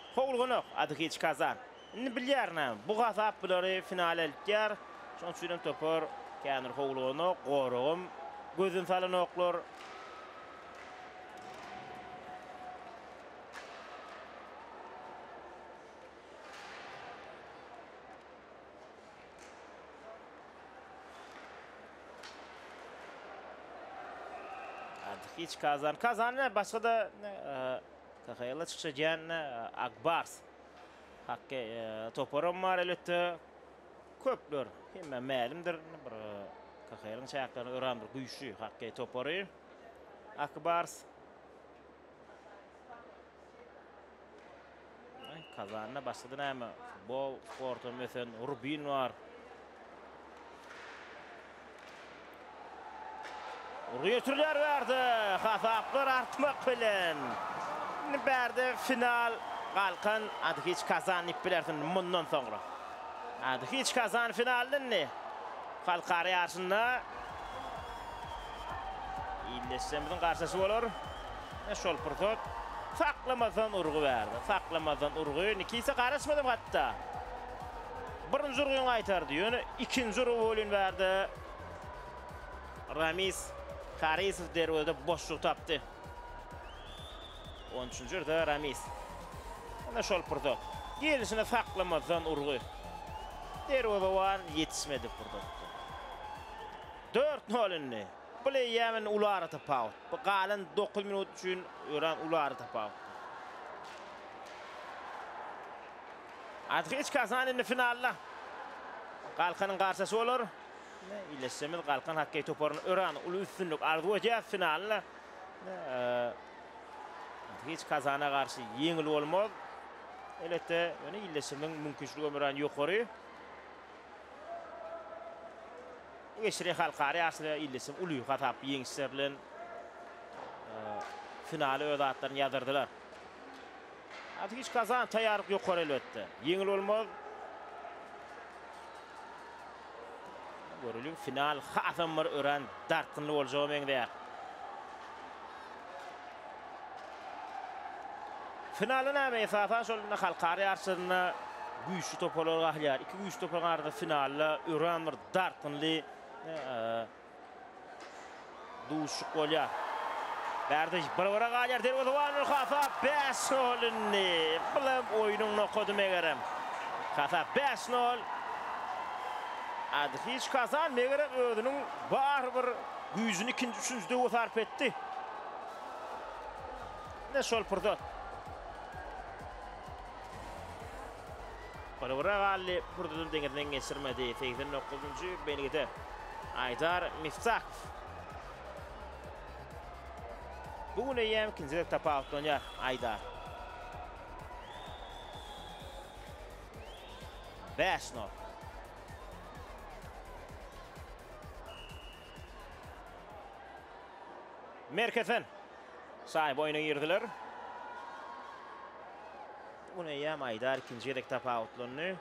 Howlgunok adı hiç kazan. Indi bilýärnä, bu gasap bulary finale eltýär. Şoň üçin topar Känir Howlgunok, gorugum gözün salanoklar. Hiç kazan. Kazan ne? Başka da kakayla çıkacağın Akbars. Hakkı toporum var elbette. Köpler. Hemen məlimdir. Bir kakayalın çayaklarını öğrendir. Güçlü. Hakkı toporu. Akbars. Kazanına başladı ne mi? Futbol, sportu mesela Rubin var. Rüyetürler verdi. Hasaplar artmak bilen. Berdi final kalkan adı hiç kazanıp bilersin bundan sonra. Adı hiç kazan finalden ne? Kalkar yarışında. İlleşsemizin karşısı olur. Ne şol pırtot. Saklamazdan urgu verdi. Saklamazdan urgu. Nikiyse karışmadım hatta. Birinci urguyun aytar diyor. İkinci urgu verdi. Ramiz Karisov dervede boşluk taptı. on üçüncü de Ramiz. Ana şol pırtot. Gelişine saklamazdan urgu. Dervede var yetişmedi pırtot. dört nol inni. Bile yemin uları tapavut. Bu kalan dokuz minut üçün öğren uları tapavut. Artık hiç kazan inni finalla. Kalkanın karşısı olur. İlesemiz kalkan hakkı toparını öğren. Ulu üstünlük arzu olacak finalla. Hiç kazana karşı yengil olmaz. Elbette ilesimin mümkünçlüğü ömüren yukarı. Geçiri halkari aslında illesim uluyu katap yengsizlerle finali öz atlarını yadırdılar. Artık hiç kazan tayarlık yok elbette. Yengil olmaz. Görülüyor final hatamır öğren dartınlı olacağı mengdeyer. Finalin hemen esasen şöyle halkari aslında güçlü topalar ahlyar. İki güçlü topalar da finalde öğrenir dartınlı duşuk olya. Berdiş bir-bira galyar der odawanır hata beş nol-ni. Bilem oyunun nokodu megerem. Hata beş nol. Adı hiç kazan megerem ödünün bar bir gücünü ikinci üçüncüde otarp etti. Ne şol pırtot. Bir-bira galli pırtotun dengeden geçirmedi. seksen dokuzuncu belgede. Aydar Miftah. Bugün eyyem ikinci tapavut oynar Aydar. beş nol. Merkezden sahip oyuna girdiler. Bugün eyyem Aydar ikinci yedek tapavutlarını.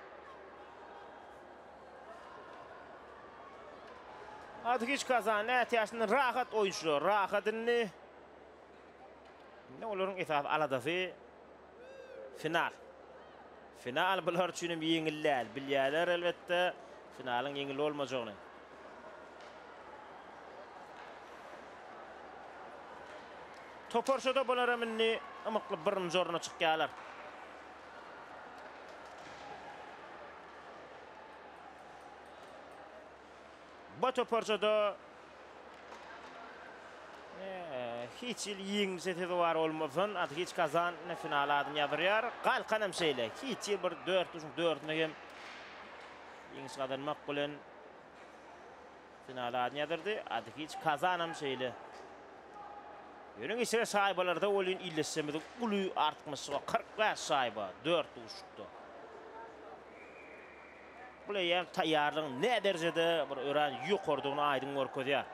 Adı hiç kazan, ehtiyacının rahat oyuncular, rahatını ne olurun itaat aladası final. Final bular üçin yengiller, bilýärler elbette finalın yengil olmajagyny. Toparşada bulara minni amykly birinji oruna çykýarlar. Bu toparşada hiç il yiğimseti var olmasın, adı hiç kazan ne final adını yadırıyar. Kalkanım şeyle, hiç il bir dört, dört negem yiğimsi kadar makbulen final adını yadırdı, adı hiç kazanım şeyle. Yönün içine sahibalarda olun illesemedi, ulu artması var, kırk beş sahiba, dört uçuktu. Bu yem tayyarlığın ne derecede bir öğren yukarıdığını aydın orkodiyar.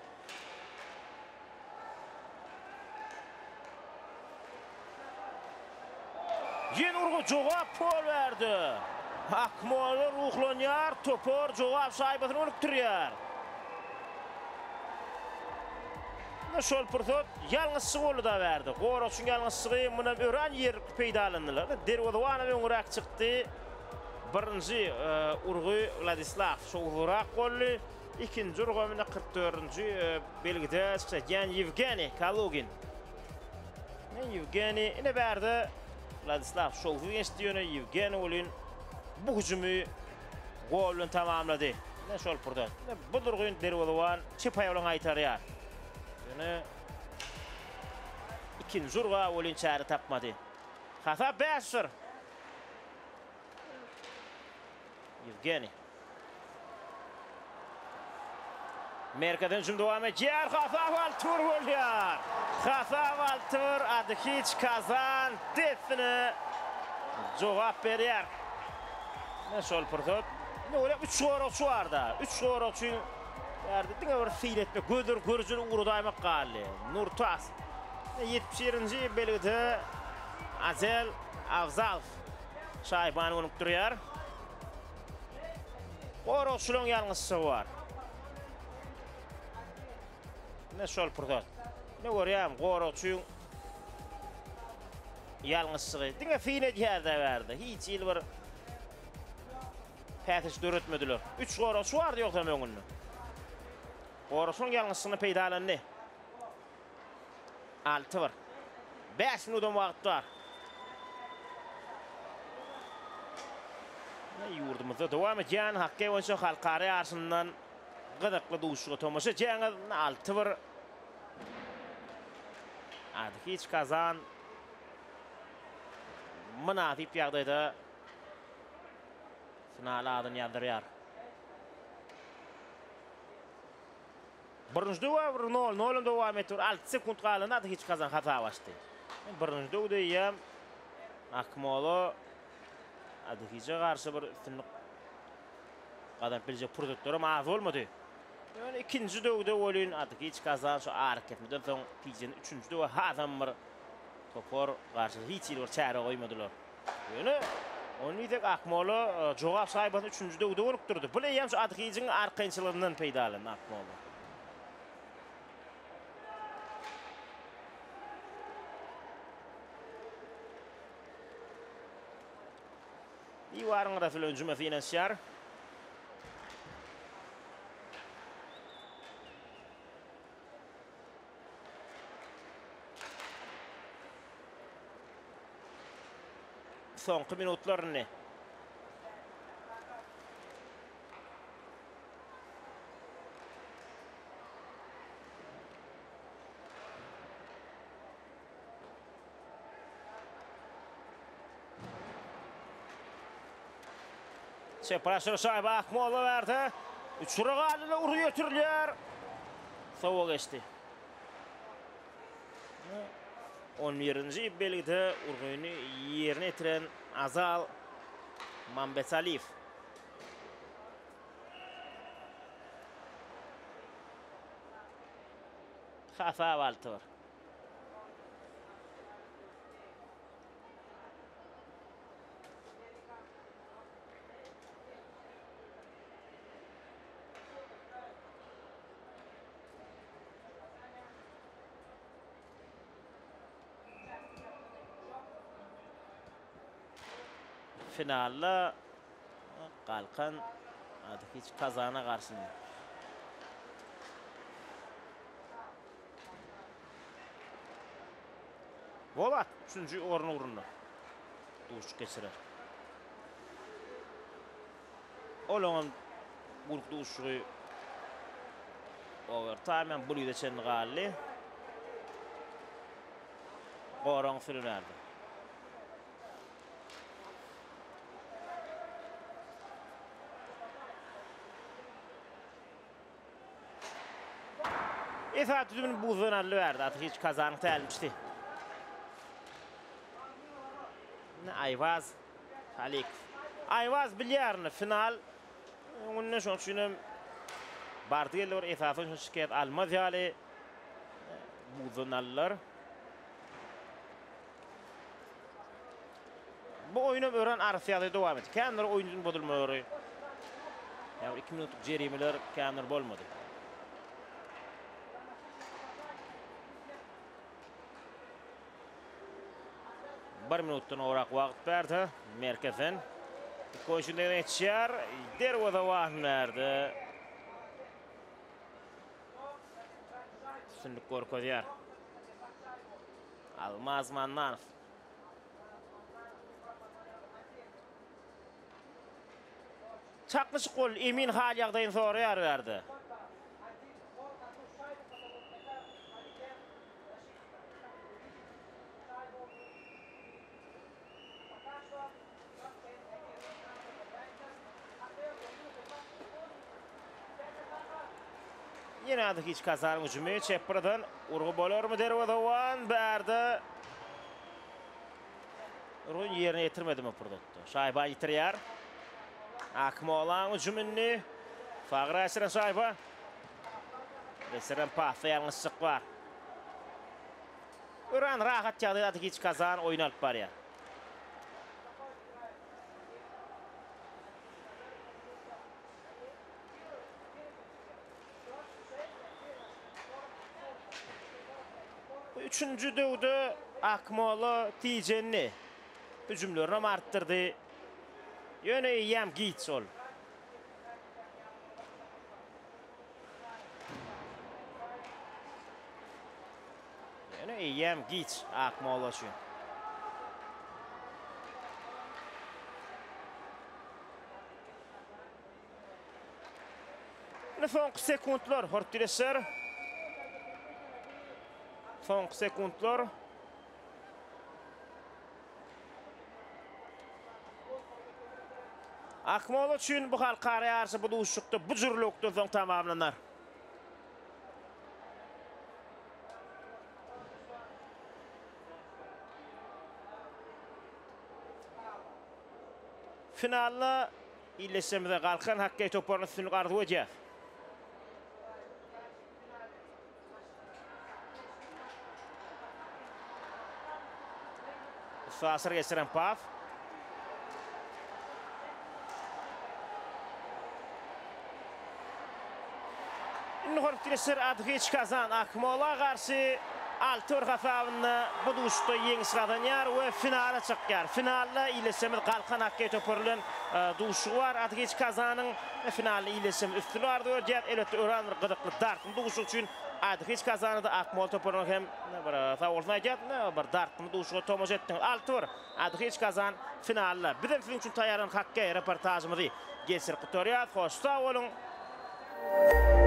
Yen urgu cevap pol verdi. Akmoğlu ruhlanyar, topor cevap sahibasını unuktırıyar. Ne şol pursat yalnız sığolu da verdi. Goroçun yalnız sığı buna ören yer peydalandılar. Derwozwana öňürak çykdy. Birinci urgy Vladislav şowurak golly. İkinci urgy kırk dördüncü belgide çeken Yevgeni Kalugin. Ne Yevgeni ne berdi? Vladislav şowu geçdiýäne Yevgeni olyn bu hüjumy gol bilen tamamlady. Ne şol pursat. Bu durgyn Derwozwan çypaýalan aýtarýar. Yani ikinci urga olin çare tapmadı. Hata beş sıfır. Yevgeni. Merkadan şimdi devam ediyor. Hata Valtur oluyor. Hata Valtur adı hiç kazan. Defne cevap veriyor. Ne sol pırtot? Ne öyle üç soru şu vardı. Üç soru için yardı. Dine bir fiil etme. Gödür görücünü uğradaymak kalli. Nurtas. yetmiş birinci belgide Azel Avzal şahibanı olup duruyor. Goroçluň yalnızsı var. Ne sol pırtot? Ne görýärem Goroçluň yalnızsı. Dine fiil etýärde verdi. Hiç il bir pätiş döretmediler. Üç Goroç vardı ýoksa möňünde. Goroçluň yalnızsyny peýdalandy. altı var. beş minutdan wagt var. Ne yurdumuzda dowam edýän hakky oyunçy halkary arasyndan gydykly duşuga tomaşa jäňe altı var. Ady hiç kazan. Münafip ýagdaýda final adyny ýazdyryar. Birinci döwür nol nol dowam etdir. altı sekund galan ady hiç kazan hata başdy. Birinci döwde ýem Akmoly ady hiçe garşy bir üstünlik gadan biljek produktlaram az bolmady. Yani ikinci döwde bolyn ady hiç kazan şu hareketden soň pijen üçüncü döwde hazam bir topor garşy hiç ýer çäre goýmadylar. Yani onu ýek Akmoly jogap saýbany üçüncü döwde bolup durdy. Bu ýem şu ady hiçin arkançylygyndan peýdalandy Akmoly. Iwarın rafil öncüme finansiyar. Soňky minutlaryny. Separasyonu sahibi Akmoly verdi. Üç urgalyny ury götürýär. Sowa geçdi. on birinci belgide urgyny ýerine etiren Azal Mambetsaliýew. Hata balty var. Finalda kalkan adı hiç kazana karşın. Volat üçüncü ornu urunlu. Duşuk geçirer. Olağın buluk duşuğu over tamamen buluyu da çenli galli. Goran sürünerdi. Esat düzümün buzdan verdi. Artık hiç kazanık gelmişti. Ayvaz Halik. Ayvaz bilyarını final. Onun şon şunun bardiyeler esasın şikayet almaz yani. Buzdan alırlar. Bu oyunu öğren arasiyada devam etti. Kendileri oyuncunun bozulmaları. Yani iki minutluk cerimeler kendileri bolmadı. bir minutdan orak wagt berdi. Merkezden. Koşundan geçer. Derwada wahnerdi. Üstünlük korkuyor. Almaz Mannanov. Çaklışı kol Emin Halyagdayn soruyor verdi. Yine adı hiç kazanın hücumu. Çepper'dan urgu bolor mu Derwadawan berdi. Urgun yerine yetirmedi mi Purdot'tu? Şayba yitiriyar. Akmolan hücumunu. Fagra esiren şayba. Esiren pahta yanlışlık var. Uran rahat çaldı adı hiç kazan oyun alıp var ya. Üçüncü dövdü Akmoğlu Tijenni. Hücumlarını arttırdı. Yöne iyiyem git sol. Yöne iyiyem git Akmoğlu şu. Son sekundlar hortileser. Son sekundlar. Akmoğlu üçün bu halkara yarısı bu duşukta bu jurlukta son tamamlanar. Finalda illesemide kalkan hakkı toparını üstünlük ardı olacak. Fasır geçiren Paf. Hortileser Adgiç kazan Akmoğlu'na karşı altı orkafavını bu duşta yeni sıradan yer ve finale çıkar. Finalde ilesemid kalkan hakkı toparılan duşu var. Adgiç kazanın finalde ilesemid üstünü ardı ödeyet. Elbette öğrenir gıdıklı dartın duşu için Adgiç kazanıda Akmoğlu toparılan hem bir favoruna get, bir dartın duşu tomaj ettin. Altı var. Adgiç kazan finalde. Bizim film için tayarın hakkı reportajımızı geçir kutoriyat. Hoş sağ olun.